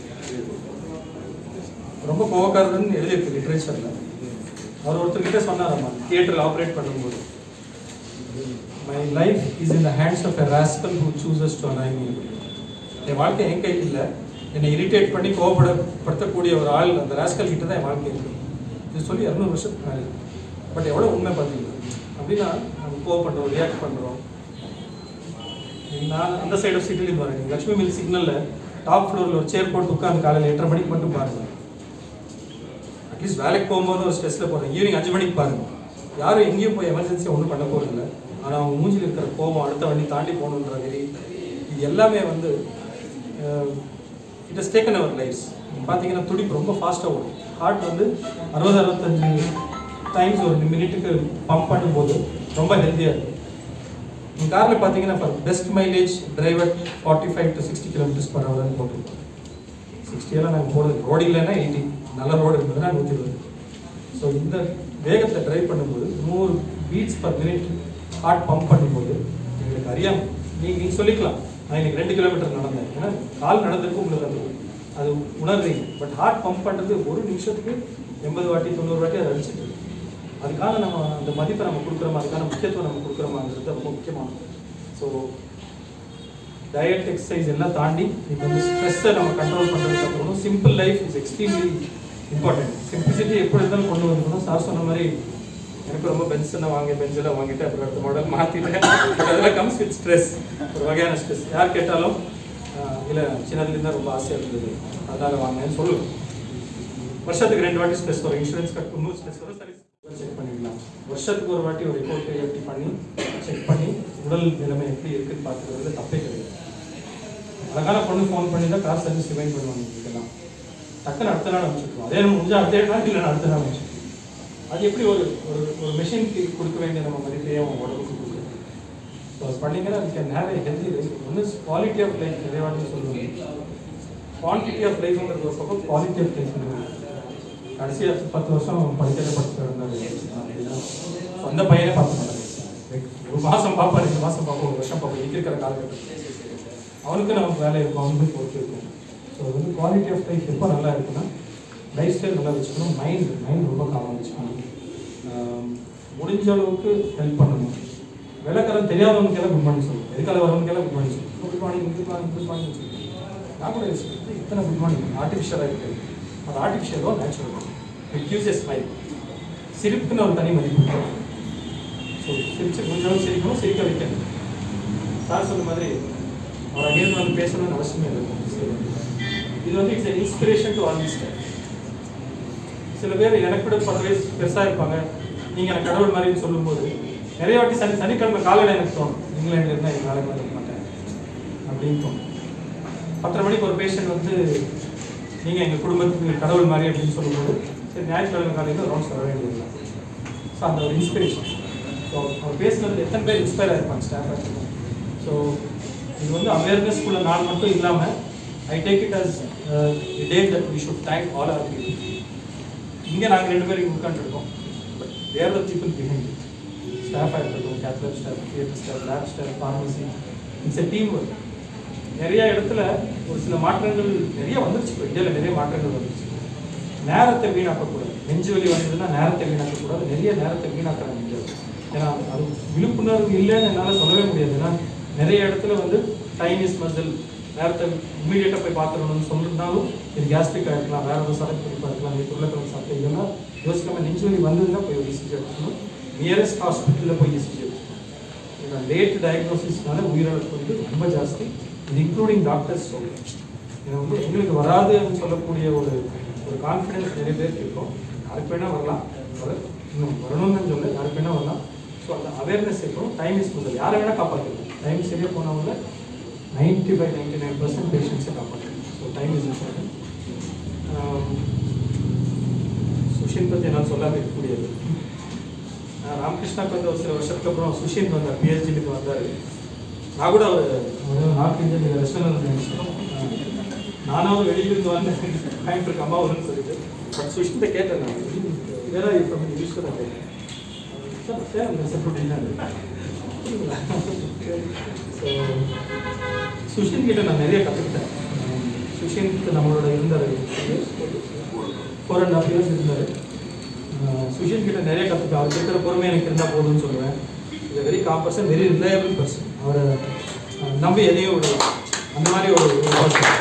ரொம்ப கோவக்காரர்னு எழுதியிருக்கு லிட்ரேச்சரில். அவர் ஒருத்தர்கிட்ட சொன்னாரம்மா, தியேட்டரில் ஆப்ரேட் பண்ணும்போது, my life is in the hands of a rascal who chooses to annoy me. என் வாழ்க்கை என் கையில் இல்லை, என்னை இரிட்டேட் பண்ணி கோவப்படுத்தக்கூடிய ஒரு ஆள் அந்த ராஸ்கல் கிட்ட தான் என் வாழ்க்கை இருக்குது. இது சொல்லி 200 வருஷத்துக்கு மேலே. பட் எவ்வளோ உண்மை பார்த்தீங்கன்னா, அப்படின்னா நம்ம கோவப்படுறோம், ரியாக்ட் பண்ணுறோம். நான் அந்த சைடு ஆஃப் சிட்டிலேருந்து வரேன். லக்ஷ்மி மில் சிக்னலில் டாப் ஃப்ளோரில் ஒரு சேர் போட்டு உட்காந்து காலையில் 8:30 மணிக்கு மட்டும் பாருங்கள். அட்லீஸ்ட் வேலைக்கு போகும்போது ஒரு ஸ்ட்ரெஸ்ஸில் போகிறேன். ஈவினிங் 5 மணிக்கு பாருங்கள். யாரும் எங்கேயும் போய் எமர்ஜென்சியாக ஒன்றும் பண்ண போகிறதில்ல. ஆனால் அவங்க மூஞ்சில் இருக்கிற கோபம், அடுத்த வண்டி தாண்டி போகணுன்ற வெறி, இது எல்லாமே வந்து it has taken our lives. பார்த்தீங்கன்னா துடிப்பு ரொம்ப ஃபாஸ்ட்டாக ஓடும். ஹார்ட் வந்து 60-65 டைம்ஸ் ஒரு மினிட்டுக்கு பம்ப் பண்ணும்போது ரொம்ப ஹெல்த்தியாக இருக்கும். உங்கள் காரில் பார்த்தீங்கன்னா for best mileage driver 45 to 60 km/h போட்டுருக்கோம். 60 எல்லாம் நாங்கள் போடுறது ரோடு இல்லைன்னா 80, நல்ல ரோடு இருந்ததுன்னா 120. ஸோ இந்த வேகத்தை ட்ரைவ் பண்ணும்போது 100 beats/minute ஹார்ட் பம்ப் பண்ணும்போது எங்களுக்கு அறியாமல் நீங்கள் சொல்லிக்கலாம், நான் இன்னைக்கு 2 கிலோமீட்டர் நடந்தேன். ஏன்னா கால் நடந்திருக்கு, உங்களுக்கு அது உணர்றீங்க. பட் ஹார்ட் பம்ப் பண்ணுறது ஒரு நிமிஷத்துக்கு 80 வாட்டி 90 வாட்டி அதை அடிச்சுட்டு இருக்கு. அதுக்கான நம்ம அந்த மதிப்பை நம்ம கொடுக்குறோமா, அதுக்கான முக்கியத்துவம் நம்ம கொடுக்குறோமாங்கிறது ரொம்ப முக்கியமானது. ஸோ டயட், எக்ஸசைஸ் எல்லாம் தாண்டி இப்போ வந்து ஸ்ட்ரெஸ்ஸை நம்ம கண்ட்ரோல் பண்ணுறதுக்கு அப்புறம் simple life is extremely important. Simplicity எப்படி இருந்தாலும் கொண்டு வந்துக்கணும். சார் சொன்ன மாதிரி எனக்கு ரொம்ப பென்ஷனை பென்சிலாக வாங்கிட்டு அப்புறம் அடுத்த மாடல் மாற்றிட்டேன். பட் அதில் கம்ஸ் வித் ஸ்ட்ரெஸ், ஒரு வகையான ஸ்ட்ரெஸ். யார் கேட்டாலும் இல்லை சின்னதுலேருந்து ரொம்ப ஆசையாக இருந்தது அதனால் வாங்கினேன்னு சொல்லுவேன். வருஷத்துக்கு 2 வாட்டி ஸ்ட்ரெஸ் வரும். இன்சூரன்ஸ் கட் பண்ணும், ஸ்ட்ரெஸ் வரும். சரி, செக் பண்ணிக்கலாம். வருஷத்துக்கு ஒரு வாட்டி ஒரு ரிப்போர்ட்டு எப்படி பண்ணி செக் பண்ணி உடல் நிலைமை எப்படி இருக்குன்னு பார்த்துக்கிறது தப்பே கிடையாது. அழகான பொண்ணு ஃபோன் பண்ணி தான் கார் சர்வீஸ் ரிமைண்ட் பண்ணுவாங்க. இதுக்கெல்லாம் டக்குன்னு அடுத்த நாள் அனுப்பிச்சுருக்கோம். அதே நம்ம முடிஞ்சால் அடுத்த நாள் இல்லை அடுத்த நாள் அனுப்பிச்சு. அது எப்படி ஒரு ஒரு மெஷினுக்கு கொடுக்க வேண்டிய நம்ம மதிப்பையே அவங்க உடம்புக்கு கொடுக்குறது. ஸோ அது பண்ணிங்கன்னா we can have a healthy life. ஒன்று குவாலிட்டி ஆஃப் லைஃப் நிறைய வாட்டி சொல்லுவாங்க. குவான்டிட்டி ஆஃப் லைஃப்ங்கிறது ஒரு பக்கம், குவாலிட்டி ஆஃப் லைஃப்ங்கிறது கடைசியாக 10 வருஷம் படிக்கிறத படிச்சுட்டு இருந்தார். சொந்த பையனே பார்த்து மாட்டாங்க. ஒரு மாதம் பார்ப்பா, 2 மாதம் பார்ப்போம், 1 வருஷம் பார்ப்போம். இருக்கிற காலகட்டத்தில் அவனுக்கு நமக்கு வேலை இருக்கும், அவனுக்கு பொறுப்பு இருக்கும். ஸோ அது வந்து குவாலிட்டி ஆஃப் லைஃப் எப்போ நல்லா இருக்குன்னா லைஃப் ஸ்டைல் நல்லா வச்சுக்கணும், மைண்ட் ரொம்ப காமாக வச்சுக்கணும், முடிஞ்ச அளவுக்கு ஹெல்ப் பண்ணணும். விளக்கரம் தெரியாதவனுக்கெல்லாம் குட் மார்னிங் சொல்லணும், எதுக்காக வரவனுக்கெல்லாம் குட் மார்னிங் சொல்லணும். குட் மார்னிங் சொல்லணும். நான் கூட இத்தனை குட் மார்னிங் ஆர்டிஃபிஷியலாக இருக்குது. அது ஆர்டிஃபிஷியலோ நேச்சுரலோ இட் கிவ்ஸ் எ ஸ்மைல். சிரிப்புக்குன்னு ஒரு தனி மதிப்பு இருக்கும். ஸோ சிரிச்சு கொஞ்சம் சிரிக்கணும், சிரிக்க வைக்கணும். சார் சொன்ன மாதிரி அவர் அகைன் வந்து பேசணும்னு அவசியமே இருக்கும். இது வந்து it's inspiration to all this time. சில பேர் எனக்கு கூட 10 வயசு பெருசாக இருப்பாங்க, நீங்கள் எனக்கு கடவுள் மாதிரின்னு சொல்லும்போது நிறைய வாட்டி சனிக்கிழமை காலையில் எனக்கு தோணும், இங்கிலாண்டில் இருந்தால் எங்கள் நாளைக்கு இருக்க மாட்டேன் அப்படின்னு தோணும். 10:30 மணிக்கு ஒரு பேஷண்ட் வந்து நீங்கள் எங்கள் குடும்பத்துக்கு கடவுள் மாதிரி அப்படின்னு சொல்லும்போது சரி ஞாயிற்றுக்கிழமை காலையில் ரவுண்ட்ஸ் வர வேண்டியது. ஸோ அந்த ஒரு இன்ஸ்பிரேஷன். ஸோ அவர் பேசுனது எத்தனை பேர் இன்ஸ்பயர் ஆகிருப்பாங்க ஸ்டாஃபாக இருக்கும். ஸோ இது வந்து அவேர்னஸ்க்குள்ள நாள் மட்டும் இல்லாமல் I take it as day that we should thank all our people. இங்கே நாங்கள் 2 பேரும் உட்காந்துருக்கோம், but there the people behind it. ஸ்டாஃபாக இருக்கட்டும், cath lab staff, theatre staff, lab staff, pharmacy, it's a team work. நிறைய இடத்துல ஒரு சில மாற்றங்கள் நிறைய வந்துருச்சு. இப்போ இந்தியாவில் நிறைய மாற்றங்கள் வந்துருச்சு. நேரத்தை வீணாக்கக்கூடாது. நெஞ்சு வலி வந்ததுன்னா நேரத்தை வீணாக்கக்கூடாது. நிறைய நேரத்தை வீணாக்கிறாங்க இந்தியாவில். ஏன்னா அது விழிப்புணர்வு இல்லைன்னு என்னால் சொல்லவே முடியாது. ஏன்னா நிறைய இடத்துல வந்து டைம் இஸ் மசில், நேரத்தை இமீடியட்டாக போய் பார்த்துக்கணும்னு சொல்லிருந்தாலும் இது கேஸ்ட்ரிக்காக இருக்கலாம், வேறு ஏதாவது சரக்கு குறிப்பாக இருக்கலாம், நீ உருளைக்கிழங்கு சாப்பிட்டு இதெல்லாம் யோசிக்காமல் நெஞ்சு வலி வந்ததுன்னா போய் ஒரு இசிஜி எடுத்துக்கணும். நியரஸ்ட் ஹாஸ்பிட்டலில் போய் இசிஜி எடுத்துக்கணும். ஏன்னா லேட் டயக்னோசிஸ்னால உயிரிழப்பு வந்து ரொம்ப ஜாஸ்தி. இது இன்க்ளூடிங் டாக்டர்ஸ் சொல்லுவேன். ஏன்னா வந்து எங்களுக்கு வராதுன்னு சொல்லக்கூடிய ஒரு கான்ஃபிடென்ஸ் நிறைய பேருக்கு இருக்கும். யாருக்கு வேணால் வரலாம், இன்னும் வரணும்னு சொல்ல யாருக்கு வேணால் வரலாம். ஸோ அந்த அவேர்னஸ் இருக்கணும். டைம் இஸ் முதல். யாரை வேணால் காப்பாற்றணும். டைம் சரியாக போனவங்க 95-99% பேஷண்ட்ஸை காப்பாற்றணும். So time is important. Sushin பற்றி என்னால் சொல்லாமல் இருக்கக்கூடியது. ராமகிருஷ்ணாக்கு வந்து ஒரு சில வருஷத்துக்கு அப்புறம் சுஷின் வந்தார், பிஹெச்டிக்கு வந்தார். நான் கூட அவர் நார்த் இந்தியன் ரெஸ்டாரண்ட் நினைச்சோம். நானும் வெளியிலிருந்து வந்து கோயம்புத்தூருக்கு அம்மா வரும்னு சொல்லிட்டு, பட் சுஷின்கிட்ட கேட்டேன் நான் வேற இப்போ யூஸ்வலாக கேட்டேன் சார் அப்படின்னா. ஸோ சுஷின் கிட்ட நான் நிறைய கற்றுக்கிட்டேன். சுஷின்க்கு நம்மளோட இருந்தார் 4.5 years இருந்தார். சுஷின் கிட்ட நிறைய கற்றுப்பேன். அவர் கேட்குற பொறுமை எனக்கு இருந்தால் போதும்னு சொல்லுவேன். Is very calm person, very reliable person. அவரை நம்பி எதையும் விடலாம், அந்த மாதிரி ஒரு பர்சன்.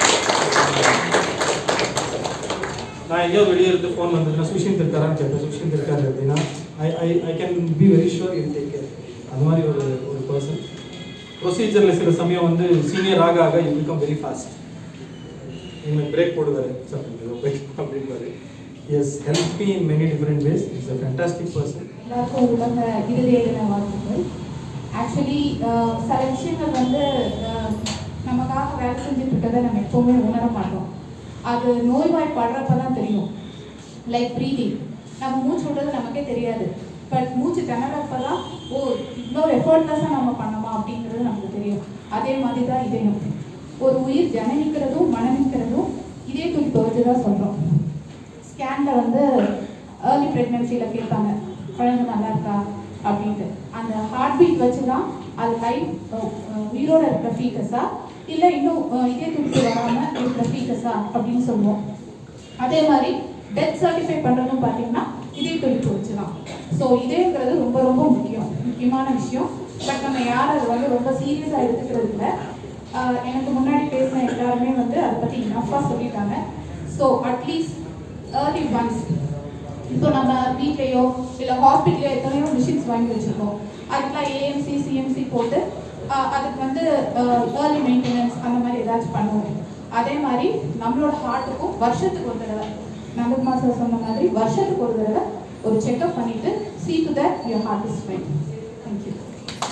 நான் எங்கேயாவது வெளியே இருந்து ஃபோன் வந்ததுன்னா சுஷின் இருக்காரான்னு கேட்பேன். சுஷின் இருக்காரு அப்படின்னா I can be very sure in take care. அந்த மாதிரி ஒரு பர்சன். ப்ரொசீஜரில் சில சமயம் வந்து சீனியர் ஆக யூ பிகம் வெரி ஃபாஸ்ட். எங்களுக்கு பிரேக் போடுவார் அப்படின்பாரு. Yes help me in many different ways. It's a fantastic person. எல்லாருக்கும் உலக இறுதியான வாழ்த்துக்கள். ஆக்சுவலி சில விஷயங்கள் வந்து நமக்காக வேலை செஞ்சுட்டு இருக்கதை நம்ம எப்போவுமே உணர மாட்டோம். அது நோய்வாய்ப்படுறப்ப தான் தெரியும். லைக் ப்ரீதிங், நம்ம மூச்சு விடுறது நமக்கே தெரியாது. பட் மூச்சு திணறப்ப தான் இன்னொரு எஃபர்ட்லெஸ்ஸாக நம்ம பண்ணோமா அப்படிங்கிறது நமக்கு தெரியும். அதே மாதிரி தான் இதயம். ஒரு உயிர் ஜனனிக்கிறதும் மனநிக்கிறதும் இதே துடிப்பை வச்சு தான் சொல்கிறோம். ஸ்கேனில் வந்து ஏர்லி ப்ரெக்னன்சியில் கேட்பாங்க குழந்தை நல்லா இருக்கா அப்படின்ட்டு. அந்த ஹார்ட் பீட் வச்சு தான் அது லைஃப் உயிரோடு இருக்கிற ஃபீட்டஸா இல்லை இன்னும் இதே துடிப்பு வராமல் இருக்கிற ஃபீட்டஸா அப்படின்னு சொல்லுவோம். அதே மாதிரி டெத் சர்டிஃபை பண்ணுறதும் பார்த்தீங்கன்னா இதே துடிப்பு வச்சு தான். ஸோ இதேங்கிறது ரொம்ப ரொம்ப முக்கியமான விஷயம். பட் நம்ம யாரும் அதை வந்து ரொம்ப சீரியஸாக எடுத்துக்கிறது இல்லை. எனக்கு முன்னாடி பேசின எல்லாருமே வந்து அதை பற்றி இனஃபாக சொல்லிட்டாங்க. ஸோ அட்லீஸ்ட் ஏர்லி ஒன்ஸ் இப்போ நம்ம வீட்லேயோ இல்லை ஹாஸ்பிட்டலையோ எத்தனையோ மிஷின்ஸ் வாங்கி வச்சுருக்கோம். அதுக்கெலாம் ஏஎம்சி சிஎம்சி போட்டு அதுக்கு வந்து ஏர்லி மெயின்டெனன்ஸ் அந்த மாதிரி ஏதாச்சும் பண்ணுவோம். அதே மாதிரி நம்மளோட ஹார்ட்டுக்கும் வருஷத்துக்கு ஒரு தடவை, நவம்பர் மாதம் சொன்ன மாதிரி வருஷத்துக்கு ஒரு தடவை ஒரு செக்அப் பண்ணிவிட்டு see to that your heart is fine. Thank you.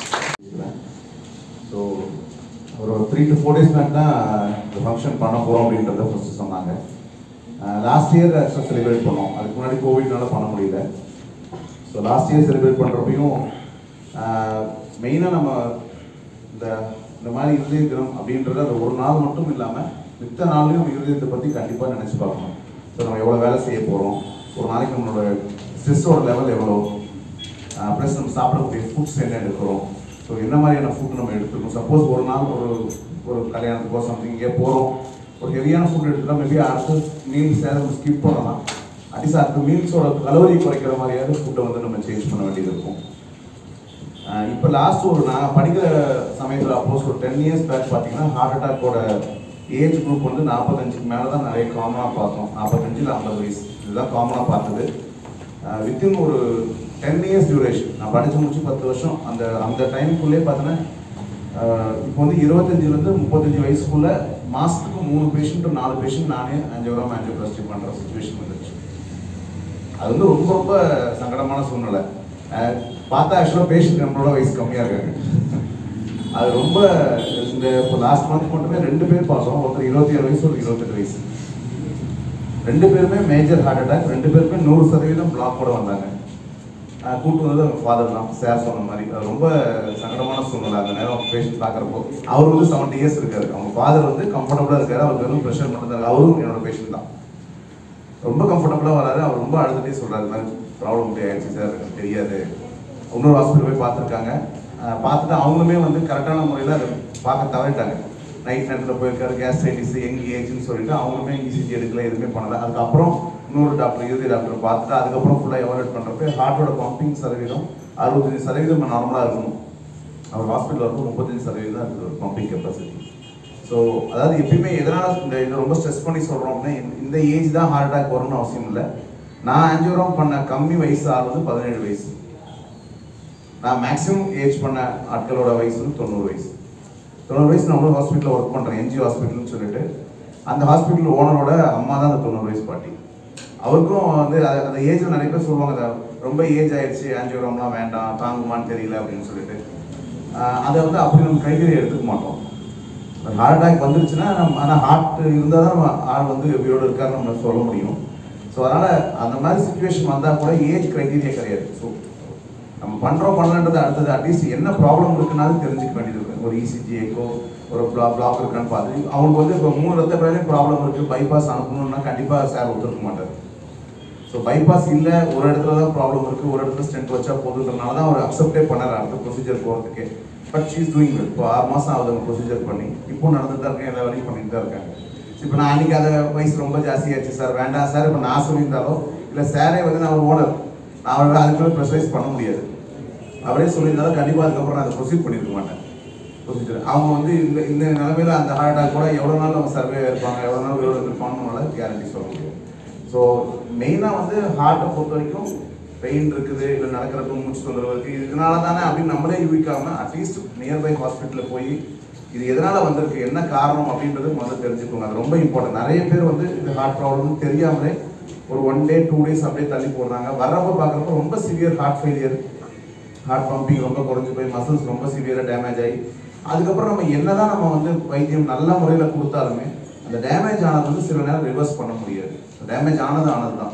So ஒரு 3 to 4 days பேக் தான் இந்த ஃபங்க்ஷன் பண்ண போகிறோம் அப்படின்றத ஃபஸ்ட்டு சொன்னாங்க. லாஸ்ட் இயர் ஆக்சுவலாக செலிப்ரேட் பண்ணோம். அதுக்கு முன்னாடி கோவிட்னால பண்ண முடியல. ஸோ லாஸ்ட் இயர் செலிப்ரேட் பண்ணுறப்பையும் மெயினாக நம்ம இந்த மாதிரி இருதய தினம் அப்படின்றத அந்த ஒரு நாள் மட்டும் இல்லாமல் மித்த நாள்லையும் நம்ம இருதயத்தை பற்றி கண்டிப்பாக நினச்சி பார்க்கணும். ஸோ நம்ம எவ்வளோ வேலை செய்ய போகிறோம், ஒரு நாளைக்கு நம்மளோட ஸ்ட்ரெஸ்ஸோட லெவல் எவ்வளோ, ப்ளஸ் நம்ம சாப்பிடக்கூடிய ஃபுட்ஸ் என்ன எடுக்கிறோம், ஸோ என்ன மாதிரியான ஃபுட் நம்ம எடுத்துக்கணும். சப்போஸ் ஒரு நாள் ஒரு கல்யாணத்துக்கோ சம்திங் இங்கே போகிறோம், ஒரு ஹெவியான ஃபுட் எடுத்துக்கலாம், மேபி அடுத்த மீல்ஸ் நம்ம ஸ்கிப் பண்ணலாம். அட்லீஸ்ட் அடுத்த மீல்ஸோட கலோரி குறைக்கிற மாதிரியாவது ஃபுட்டை வந்து நம்ம சேஞ்ச் பண்ண வேண்டியது இருக்கும். இப்போ லாஸ்ட் நான் படிக்கிற சமயத்தில் அப்போஸ் ஒரு 10 years பேக் பார்த்தீங்கன்னா ஹார்ட் அட்டாக்கோட ஏஜ் குரூப் வந்து 45க்கு மேலே தான் நிறைய காமனாக பார்த்தோம். 45 இல்லை 50 வயசு இதுதான் காமனாக பார்த்தது. வித்தின் ஒரு 10 years டியூரேஷன், நான் படித்து முடிச்சு 10 வருஷம், அந்த டைமுக்குள்ளே பார்த்தோன்னா இப்போ வந்து 25லேருந்து 35 வயசுக்குள்ளே மாதத்துக்கு 3 பேஷண்ட் 4 பேஷண்ட் நானே ஆஞ்சியோபிளாஸ்டி பண்ணுற சுச்சுவேஷன் வந்துருச்சு. அது வந்து ரொம்ப ரொம்ப சங்கடமான சூழ்நிலை. பார்த்தா ஆக்சுவலாக பேஷண்ட் நம்மளோட வயசு கம்மியாக இருக்காங்க. அது ரொம்ப இப்போ லாஸ்ட் மந்த் மட்டுமே 2 பேர் பார்த்தோம். ஒருத்தர் 27 வயசு, ஒரு 28 வயசு. 2 பேருமே மேஜர் ஹார்ட் அட்டாக், 2 பேருமே 100% பிளாக்கோட வந்தாங்க. கூட்டு வந்தது அவங்க ஃபாதர் தான், சார் சொன்ன மாதிரி. அது ரொம்ப சங்கடமான சூழ்நிலை. அந்த நேரம் பேஷண்ட் பார்க்குறப்போ அவர் வந்து 70 years இருக்காரு, அவங்க ஃபாதர் வந்து கம்ஃபர்டபுளாக இருக்காரு, அவர் வெறும் ப்ரெஷர் மட்டும் தான். அவரும் என்னோட பேஷண்ட் தான், ரொம்ப கம்ஃபர்டபுளாக வராரு. அவர் ரொம்ப அழுதுகிட்டே சொல்கிறாரு, மாதிரி ப்ராப்ளம் ஆயிடுச்சு சார், எனக்கு தெரியாது. இன்னொரு ஹாஸ்பிட்டல் போய் பார்த்துருக்காங்க. பார்த்துட்டு அவங்களுமே வந்து கரெக்டான முறையில் அதை பார்க்க தவறிட்டாங்க. நைட் நேரத்தில் போயிருக்காரு, கேஸ்ட்ரைட்டிஸ், யங் ஏஜ்னு சொல்லிட்டு அவங்களுமே இசிஜி எடுக்கல, எதுவுமே பண்ணலை. அதுக்கப்புறம் இன்னொரு டாக்டர், இறுதி டாக்டர் பார்த்துட்டு அதுக்கப்புறம் ஃபுல்லாக எவாலுவேட் பண்ணுறப்ப ஹார்ட்டோட பம்பிங் சதவீதம் 65% நார்மலாக இருக்கணும். அவர் ஹாஸ்பிட்டல் வரைக்கும் 35% தான் இருக்குது பம்பிங் கெப்பாசிட்டி. ஸோ அதாவது எப்பயுமே எதனால் இதை ரொம்ப ஸ்ட்ரெஸ் பண்ணி சொல்கிறோம் அப்படின்னா, இந்த ஏஜ் தான் ஹார்ட் அட்டாக் வரும்னு அவசியம் இல்லை. நான் ஆஞ்சியோகிராம் பண்ண கம்மி வயசு ஆள் வந்து 17 வயசு. நான் மேக்ஸிமம் ஏஜ் பண்ண ஆட்களோட வயசு வந்து 90 வயசு. 90 வயசு நான் ஒரு ஹாஸ்பிட்டலில் ஒர்க் பண்ணுறேன், என்ஜிஓ ஹாஸ்பிட்டல்னு சொல்லிட்டு. அந்த ஹாஸ்பிட்டல் ஓனரோட அம்மா தான் அந்த 90 வயசு பாட்டி. அவருக்கும் வந்து அந்த ஏஜில் நிறைய பேர் சொல்லுவாங்க, ரொம்ப ஏஜ் ஆயிடுச்சு, ஆஞ்சியோகிராம்லாம் வேண்டாம், தாங்குமான்னு தெரியல அப்படின்னு சொல்லிட்டு. அதை வந்து அப்படி நம்ம கைகறி எடுத்துக்க மாட்டோம். ஹார்ட் அட்டாக் வந்துருச்சுன்னா ஆனால் ஹார்ட் இருந்தால் தான் நம்ம ஆள் வந்து உயிரோடு இருக்காருன்னு நம்ம சொல்ல முடியும். ஸோ அதனால் அந்த மாதிரி சுச்சுவேஷன் வந்தால் கூட ஏஜ் க்ரைட்டீரியா கிடையாது. ஸோ நம்ம பண்ணலன்றது அடுத்தது அட்லீஸ்ட் என்ன ப்ராப்ளம் இருக்குன்னாலும் தெரிஞ்சுக்க வேண்டியது இருக்குது. ஒரு இசிஜி எக்கோ, ஒரு பிளாக் இருக்கான்னு பார்த்து அவங்களுக்கு வந்து இப்போ 3 ரத்த குழாயிலும் ப்ராப்ளம் இருக்குது, பைபாஸ் அனுப்பணும்னா கண்டிப்பாக சார் ஒத்துக்க மாட்டார். ஸோ பைபாஸ் இல்லை, ஒரு இடத்துல தான் ப்ராப்ளம் இருக்குது, ஒரு இடத்துல ஸ்டென்ட் வச்சா போதுன்றதுனால தான் அவர் அக்செப்டே பண்ணார் அடுத்த ப்ரொசீஜர் போகிறதுக்கு. But she is doing well. இப்போ 6 மாதம் ஆகுது அவங்க ப்ரொசீஜர் பண்ணி, இப்போ நடந்துட்டு தான் இருக்கேன், எல்லா வேலையும் பண்ணிட்டு தான் இருக்காங்க. இப்போ நான் அன்றைக்கி அதை வயசு ரொம்ப ஜாஸ்தியாச்சு சார், வேண்டாம் சார், இப்போ நான் சொல்லியிருந்தாலோ இல்லை சாரே வந்து நான் ஓனர், நான் அவரை அதுக்குள்ளே ப்ரெஷரைஸ் பண்ண முடியாது. அவரே சொல்லியிருந்தாலும் கண்டிப்பாக அதுக்கப்புறம் நான் அதை ப்ரொசீட் பண்ணியிருக்க மாட்டேன் ப்ரொசீஜர். அவங்க வந்து இந்த நிலைமையில் அந்த ஹார்ட் அட்டாக் கூட எவ்வளோ நாள் அவங்க சர்வே இருப்பாங்க, எவ்வளோ நாள் உயிரோடு இருப்பாங்கனால கேரண்டி சொல்ல முடியும். ஸோ மெயினாக வந்து ஹார்ட்டை பொறுத்த வரைக்கும் பெயின் இருக்குது, இல்லை நடக்கிறப்ப மூச்சு தொந்தரவு இருக்குது, இதனால தானே அப்படின்னு நம்மளே யூகிக்காமல் அட்லீஸ்ட் நியர்பை ஹாஸ்பிட்டலில் போய் இது எதனால் வந்திருக்கு, என்ன காரணம் அப்படின்றது முதல்ல தெரிஞ்சுக்கோங்க. அது ரொம்ப இம்பார்ட்டன்ட். நிறைய பேர் வந்து இது ஹார்ட் ப்ராப்ளம்னு தெரியாமலே ஒரு 1 day 2 days அப்படியே தள்ளி போடுறாங்க. வர்றப்போ பார்க்குறப்ப ரொம்ப severe heart failure, heart pumping ரொம்ப குறைஞ்சி போய் மசில்ஸ் ரொம்ப சிவியராக டேமேஜ் ஆகி அதுக்கப்புறம் நம்ம என்னதான் நம்ம வந்து வைத்தியம் நல்ல முறையில் கொடுத்தாலுமே அந்த டேமேஜ் ஆனது வந்து சில நேரம் ரிவர்ஸ் பண்ண முடியாது. டேமேஜ் ஆனது தான்.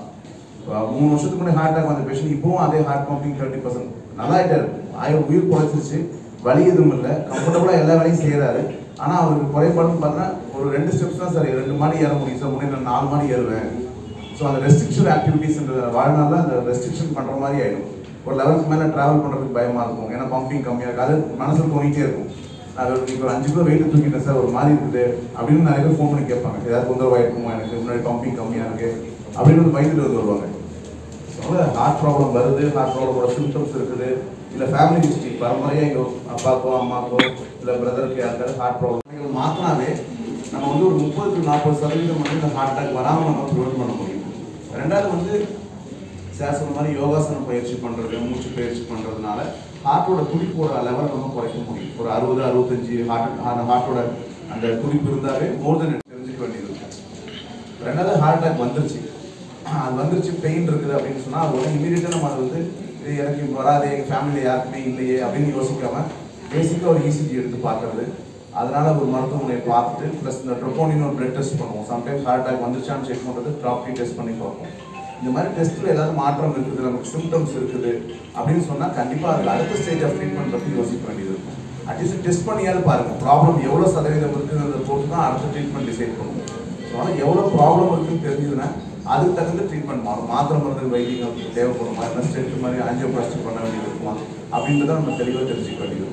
3 வருஷத்துக்கு முன்னாடி ஹார்ட் அட்டாக் வந்த பேஷண்ட் இப்போவும் அதே ஹார்ட் பம்பிங் 30% நல்லாயிட்டாரு, உயிர் குறைச்சிருச்சு, வலி எதுவும் இல்லை, கம்ஃபர்டபுளாக எல்லா வேலையும் செய்கிறாரு. ஆனால் அவருக்கு குறைபாடுன்னு பார்த்தா ஒரு 2 steps தான் சார், 2 மாடி ஏற முடியும் சார், முன்னே நான் 4 மாடி ஏறுவேன். ஸோ அந்த ரெஸ்ட்ரிக்ஷன் ஆக்டிவிட்டீஸ்ன்ற வாழ்நாளில் அந்த ரெஸ்ட்ரிக்ஷன் பண்ணுற மாதிரி ஆகிடும். ஒரு லெவலுக்கு மேலே ட்ராவல் பண்ணுறதுக்கு பயமாக இருக்கும், ஏன்னா பம்பிங் கம்மியாக இருக்குது. அது மனசில் தோணிகிட்டே இருக்கும், அது இப்போ 5 கிலோ வெயிட் தூக்கிட்டேன் சார், ஒரு மாதிரி இருக்குது அப்படின்னு நிறைய பேர் ஃபோன் பண்ணி கேட்பாங்க, ஏதாவது தொந்தரவாக இருக்குமா, எனக்கு முன்னாடி பம்பிங் கம்மியாக இருக்குது அப்படின்னு வந்து பயந்துட்டு வந்து வருவாங்க. ஸோ ஹார்ட் ப்ராப்ளம் வருது, ஹார்ட் ப்ராப்ளமோட சிம்டம்ஸ் இருக்குது, இல்லை ஃபேமிலி ஹிஸ்ட்ரி பரம்பரையாக எங்கள் அப்பாக்கோ அம்மாக்கோ இல்லை பிரதருக்கு யாருக்காவது ஹார்ட் ப்ராப்ளம் மாற்றினாவே நம்ம வந்து ஒரு 30-40% வந்து இந்த ஹார்ட் அட்டாக் வராமல் நம்ம ப்ரிவென்ட் பண்ண முடியும். ரெண்டாவது வந்து சார் சொன்ன மாதிரி யோகாசனம் பயிற்சி பண்ணுறது, மூச்சு பயிற்சி பண்ணுறதுனால ஹார்ட்டோட துடிப்போட லெவல் நம்ம குறைக்க முடியும். ஒரு 60-65 ஹார்ட்டோட அந்த துடிப்பு இருந்தாலே மோர் தென் தெரிஞ்சுக்க வேண்டியது இருக்கு. ரெண்டாவது ஹார்ட் அட்டாக் வந்துருச்சு, அது வந்துருச்சு பெயின் இருக்குது அப்படின்னு சொன்னால் அது வந்து இமீடியட்டாக நம்ம அதை வந்து இது எனக்கு வராது, எங்கள் ஃபேமிலியில் யாருக்குமே இல்லையே அப்படின்னு யோசிக்காமல் பேசிக்காக ஒரு இசிஜி எடுத்து பார்க்குறது, அதனால ஒரு மருத்துவமனையை பார்த்துட்டு ப்ளஸ் இந்த ட்ரோபோனின் ஒரு பிளட் டெஸ்ட் பண்ணுவோம். சம்டைம்ஸ் ஹார்ட் அட்டாக் வந்துருச்சான்னு செக் பண்ணுறது, ட்ராப்டி டெஸ்ட் பண்ணி பார்ப்போம். இந்த மாதிரி டெஸ்ட்டில் ஏதாவது மாற்றம் இருக்குது, நமக்கு சிம்டம்ஸ் இருக்குது அப்படின்னு சொன்னால் கண்டிப்பாக அதில் அடுத்த ஸ்டேஜ் ஆஃப் ட்ரீட்மெண்ட் பற்றி யோசிக்க வேண்டியது இருக்கும். அட்லீஸ்ட் டெஸ்ட் பண்ணியாவது பாருங்கள், ப்ராப்ளம் எவ்வளோ % இருக்குதுன்றதை பொறுத்து தான் அடுத்த ட்ரீட்மெண்ட் டிசைட் பண்ணுவோம். ஸோ ஆனால் எவ்வளோ ப்ராப்ளம் இருக்குதுன்னு தெரிஞ்சதுன்னா அதுக்கு தகுந்த ட்ரீட்மெண்ட் மாறும். மாத்திரை மருந்து வைத்தியம் தேவைப்படுமா, இல்லை ஸ்டென்ட் மாதிரி ஆஞ்சியோபிளாஸ்டி பண்ண வேண்டியது இருக்குமா அப்படின்றத நம்ம தெளிவாக தெரிஞ்சுக்க வேண்டியது.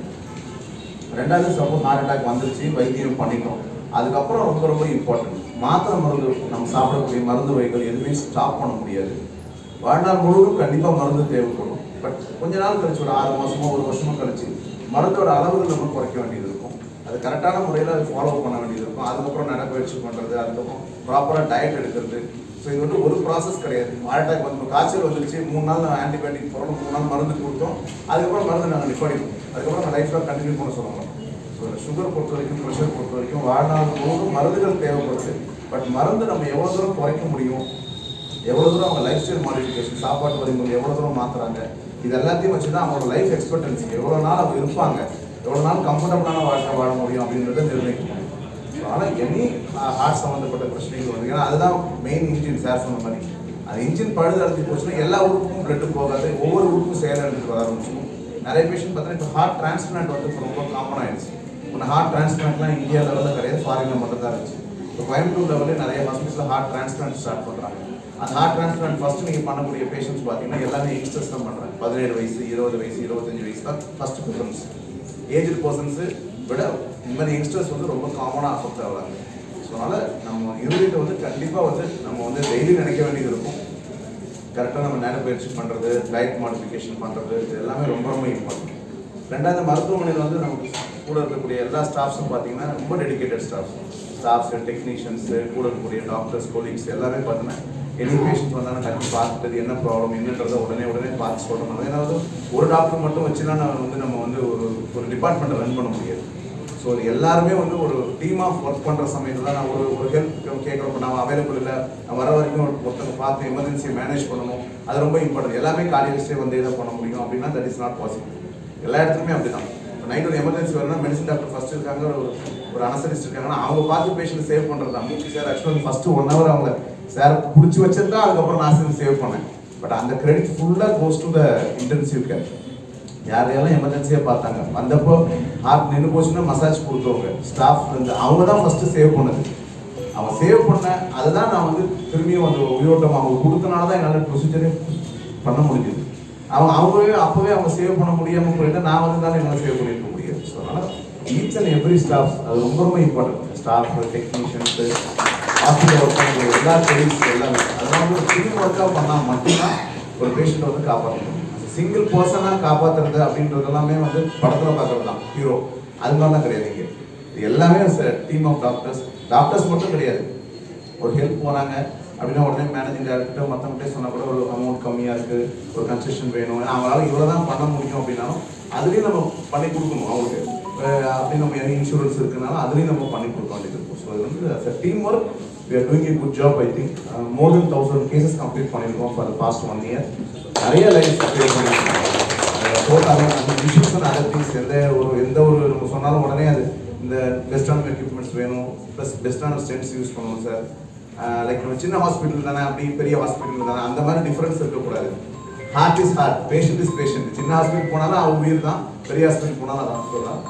ரெண்டாவது, சப்போஸ் ஹார்ட் அட்டாக் வந்துருச்சு, வைத்தியம் பண்ணிட்டோம், அதுக்கப்புறம் ரொம்ப ரொம்ப இம்பார்ட்டன்ட் மாத்திரை மருந்து நம்ம சாப்பிடக்கூடிய மருந்து வகைகள் எதுவுமே ஸ்டாப் பண்ண முடியாது. வாழ்நாள் முழுவதும் கண்டிப்பாக மருந்து தேவைப்படும். பட் கொஞ்ச நாள் கழிச்சு, ஒரு 6 மாதமோ 1 வருஷமோ கழிச்சு மருந்தோட அளவுகள் நம்ம குறைக்க வேண்டியது இருக்கும். அது கரெக்டான முறையில் அது ஃபாலோ பண்ண வேண்டியது இருக்கும். அதுக்கப்புறம் நடைபயிற்சி பண்ணுறது, அதுக்கப்புறம் ப்ராப்பராக டயட் எடுக்கிறது. ஸோ இது வந்து ஒரு ப்ராசஸ் கிடையாது. ஹார்ட் அட்டாக் வந்து காய்ச்சல் வந்துருச்சு, 3 நாள் ஆன்டிபயோட்டிக் போகிறோம், 3 நாள் மருந்து கொடுத்தோம், அதுக்கப்புறம் மருந்து நாங்கள் நிப்பாடிப்போம், அதுக்கப்புறம் நான் லைஃப்பில் கண்டினியூ பண்ண சொல்லுவோம். ஸோ சுகர் பொறுத்த வரைக்கும், ப்ரெஷர் பொறுத்த வரைக்கும் வாழ்நாள் முழுவதும் மருந்துகள் தேவைப்படுது. பட் மருந்து நம்ம எவ்வளோ தூரம் குறைக்க முடியும், எவ்வளோ தூரம் அவங்க லைஃப் ஸ்டைல் மாடிஃபிகேஷன், சாப்பாட்டு வழிமுறை எவ்வளோ தூரம் மாற்றுறாங்க, இது எல்லாத்தையும் வச்சு தான் அவங்களோட லைஃப் எக்ஸ்பெக்டன்சி எவ்வளோ நாள் அவங்க இருப்பாங்க, எவ்வளோ நாள் கம்ஃபர்டபுளான வாழ்க்கை வாழ முடியும் அப்படின்றத நிர்ணயிக்கணும். ஸோ ஆனால் எனி ஹார்ட் சம்மந்தப்பட்ட பிரச்சனைகள் வந்து, ஏன்னா அதுதான் மெயின் இன்ஜின். சார் சொன்ன மாதிரி அந்த இன்ஜின் பழுதடைஞ்சு போச்சுன்னா எல்லா உறுப்புக்கும் பிளட்டு போகாது, ஒவ்வொரு உறுப்பும் செயலிழந்துட்டு வர ஆரம்பிச்சிடும். நிறைய பேஷண்ட் பார்த்தீங்கன்னா இப்போ ஹார்ட் டிரான்ஸ்பிளான்ட் வந்து இப்போ ரொம்ப காமன் ஆயிடுச்சு. இப்போ ஹார்ட் டிரான்ஸ்பிளான்ட்லாம் இந்தியா லெவலில் கிடையாது, ஃபாரினில் மட்டும் தான் இருந்துச்சு. இப்போ கோயம்புத்தூர் லெவலில் நிறைய ஹாஸ்பிட்டலில் ஹார்ட் டிரான்ஸ்பிளான்ட் ஸ்டார்ட் பண்ணுறாங்க. அந்த ஹார்ட் டிரான்ஸ்பிளான்ட் ஃபஸ்ட்டு நீங்கள் பண்ணக்கூடிய பேஷண்ட்ஸ் பார்த்தீங்கன்னா எல்லாமே யங்ஸ்டர்ஸ் தான் பண்ணுறாங்க. 17 வயசு, 20 வயசு, 25 வயசு தான் ஃபஸ்ட்டு ப்ரிஃபரன்ஸ். ஏஜ்டு பர்சன்ஸு விட இந்த மாதிரி யங்ஸ்டர்ஸ் வந்து ரொம்ப காமனாக அஃபெக்ட் ஆகிறாங்க. ஸோ அதனால் நம்ம இருதயத்தை வந்து கண்டிப்பாக வந்து நம்ம வந்து டெய்லி நினைக்க வேண்டியது இருக்கும். கரெக்டாக நம்ம நடைபயிற்சி பண்ணுறது, டயட் மாடிஃபிகேஷன் பண்ணுறது, இது எல்லாமே ரொம்ப ரொம்ப இம்பார்ட்டன்ட். ரெண்டாவது, மருத்துவமனையில் வந்து நமக்கு கூட இருக்கக்கூடிய எல்லா ஸ்டாஃப்ஸும் பார்த்தீங்கன்னா ரொம்ப டெடிக்கேட்டட் ஸ்டாஃப்ஸு, டெக்னீஷியன்ஸு, கூட இருக்கக்கூடிய டாக்டர்ஸ், கொலீக்ஸ் எல்லாமே பார்த்தீங்கன்னா எனி பேஷண்ட் வந்தாலும் டக்கு பார்த்துட்டு என்ன ப்ராப்ளம் என்னன்றதை உடனே பார்த்து சொல்லணும். ஏதாவது ஒரு டாக்டர் மட்டும் வச்சுன்னா நம்ம வந்து ஒரு டிபார்ட்மெண்ட்டை ரன் பண்ண முடியாது. ஸோ அது எல்லாருமே வந்து ஒரு டீம் ஆஃப் ஒர்க் பண்ணுற சமயத்தில் தான் நான் ஒரு ஹெல்ப் கேட்குறப்ப நம்ம அவைலபிள் இல்லை, நான் வர வரைக்கும் ஒருத்தங்க பார்த்து எமர்ஜென்சியை மேனேஜ் பண்ணணும், அது ரொம்ப இம்பார்ட்டன்ட். எல்லாமே கார்டியாலஜிஸ்டே வந்து எதை பண்ண முடியும் அப்படின்னா தட் இஸ் நாட் பாசிபிள். எல்லா இடத்துலையுமே அப்படி தான். இப்போ நைட் ஒரு எமர்ஜென்சி வரணும்னா மெடிசன் டாக்டர் ஃபஸ்ட்டு இருக்காங்க, ஒரு அனஸ்தெடிஸ்ட் இருக்காங்கன்னா அவங்க பார்த்து பேஷண்ட் சேவ் பண்ணுறது தான். மூர்த்தி சார் ஆக்சுவலாக ஃபஸ்ட்டு 1 hour அவங்க சார் பிடிச்சி வச்சிருந்தா அதுக்கப்புறம் நான் சேவ் பண்ணேன். பட் அந்த கிரெடிட் ஃபுல்லாக goes to the intensive care. யாரையெல்லாம் எமர்ஜென்சியாக பார்த்தாங்க, வந்தப்போ ஹார்ட் நின்று போச்சுன்னா மசாஜ் கொடுத்தவங்க ஸ்டாஃப் வந்து அவங்க தான் ஃபஸ்ட்டு சேவ் பண்ணது. அவங்க சேவ் பண்ண அதுதான் நான் வந்து திரும்பியும் அந்த உயிரோட்டம் அவங்க கொடுத்தனால தான் என்னால் ப்ரொசீஜரே பண்ண முடிஞ்சுது. அவங்களே அப்போவே அவங்க சேவ் பண்ண முடியாமல் போயிட்டு நான் வந்து தான் என்னால் சேவ் பண்ணியிருக்க முடியாது. ஸோ அதனால் ஈச் அண்ட் எவ்ரி ஸ்டாஃப்ஸ் அது ரொம்ப ரொம்ப important. Staff, technicians, hospital work பண்ணுற எல்லா டெலிஸ் எல்லாமே அதெல்லாம் வந்து டீம் ஒர்க்காக பண்ணால் மட்டும்தான் ஒரு பேஷண்ட்டை வந்து காப்பாற்றணும். சிங்கிள் பர்சனாக காப்பாற்றுறது அப்படின்றது எல்லாமே வந்து படத்தில் பார்க்குறது தான் ஹீரோ, அது மாதிரிலாம் கிடையாது. இங்கே இது எல்லாமே டீம் ஆஃப் டாக்டர்ஸ் மட்டும் கிடையாது. ஒரு ஹெல்ப் போகிறாங்க அப்படின்னா உடனே மேனேஜிங் டைரக்டர் மற்றவங்கள்ட்டே சொன்னால் கூட ஒரு அமௌண்ட் கம்மியாக இருக்குது, ஒரு கன்செஷன் வேணும், அவங்களால இவ்வளோ தான் பண்ண முடியும் அப்படின்னாலும் அதுலேயும் நம்ம பண்ணி கொடுக்கணும் அவங்களுக்கு. அப்படி நம்ம இன்சூரன்ஸ் இருக்குனாலும் அதுலேயும் நம்ம பண்ணி கொடுக்க வேண்டியது இருக்கும். ஸோ அது வந்து team work we are doing a good job. I think more than 1000 cases complete பண்ணியிருக்கோம் for the past 1 year. நிறைய லைஃப் சேவ் பண்ணியிருக்கோம். டோட்டலாக அந்த இஷ்யூஸ் அண்ட் அதர் திங்ஸ் எந்த ஒரு நம்ம சொன்னாலும் உடனே அது இந்த பெஸ்டான எக்யூப்மெண்ட்ஸ் வேணும், ப்ளஸ் பெஸ்டான ஸ்டென்ட்ஸ் யூஸ் பண்ணணும் சார். லைக் நம்ம சின்ன ஹாஸ்பிட்டல் தானே, அப்படி பெரிய ஹாஸ்பிட்டல் தானே, அந்த மாதிரி டிஃப்ரென்ஸ் இருக்கக்கூடாது. Heart is heart, patient is patient. சின்ன ஹாஸ்பிட்டல் போனாலும் அவங்க உயிர் தான், பெரிய ஹாஸ்பிட்டல் போனாலும் அதான் சொல்லலாம்.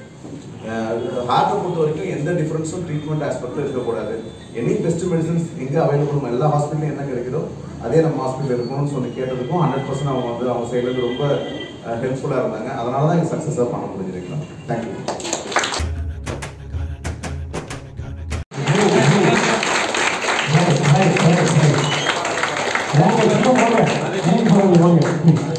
ஹார்ட்டை பொறுத்த வரைக்கும் எந்த டிஃப்ரென்ஸும் ட்ரீட்மெண்ட் ஆஸ்பெக்டில் இருக்கக்கூடாது. எனி பெஸ்ட் மெடிசன்ஸ் எங்கே அவைலபிள் எல்லா ஹாஸ்பிட்டலும் என்ன கிடைக்குதோ அதே நம்ம ஹாஸ்பிட்டல் இருக்கணும்னு சொல்லி கேட்டதுக்கும் 100% அவங்க வந்து அவங்க சைட்லேருந்து ரொம்ப ஹெல்ப்ஃபுல்லாக இருந்தாங்க. அதனால தான் எங்கள் சக்ஸஸாக பண்ண முடிஞ்சிருக்கலாம். தேங்க்யூ. வாங்க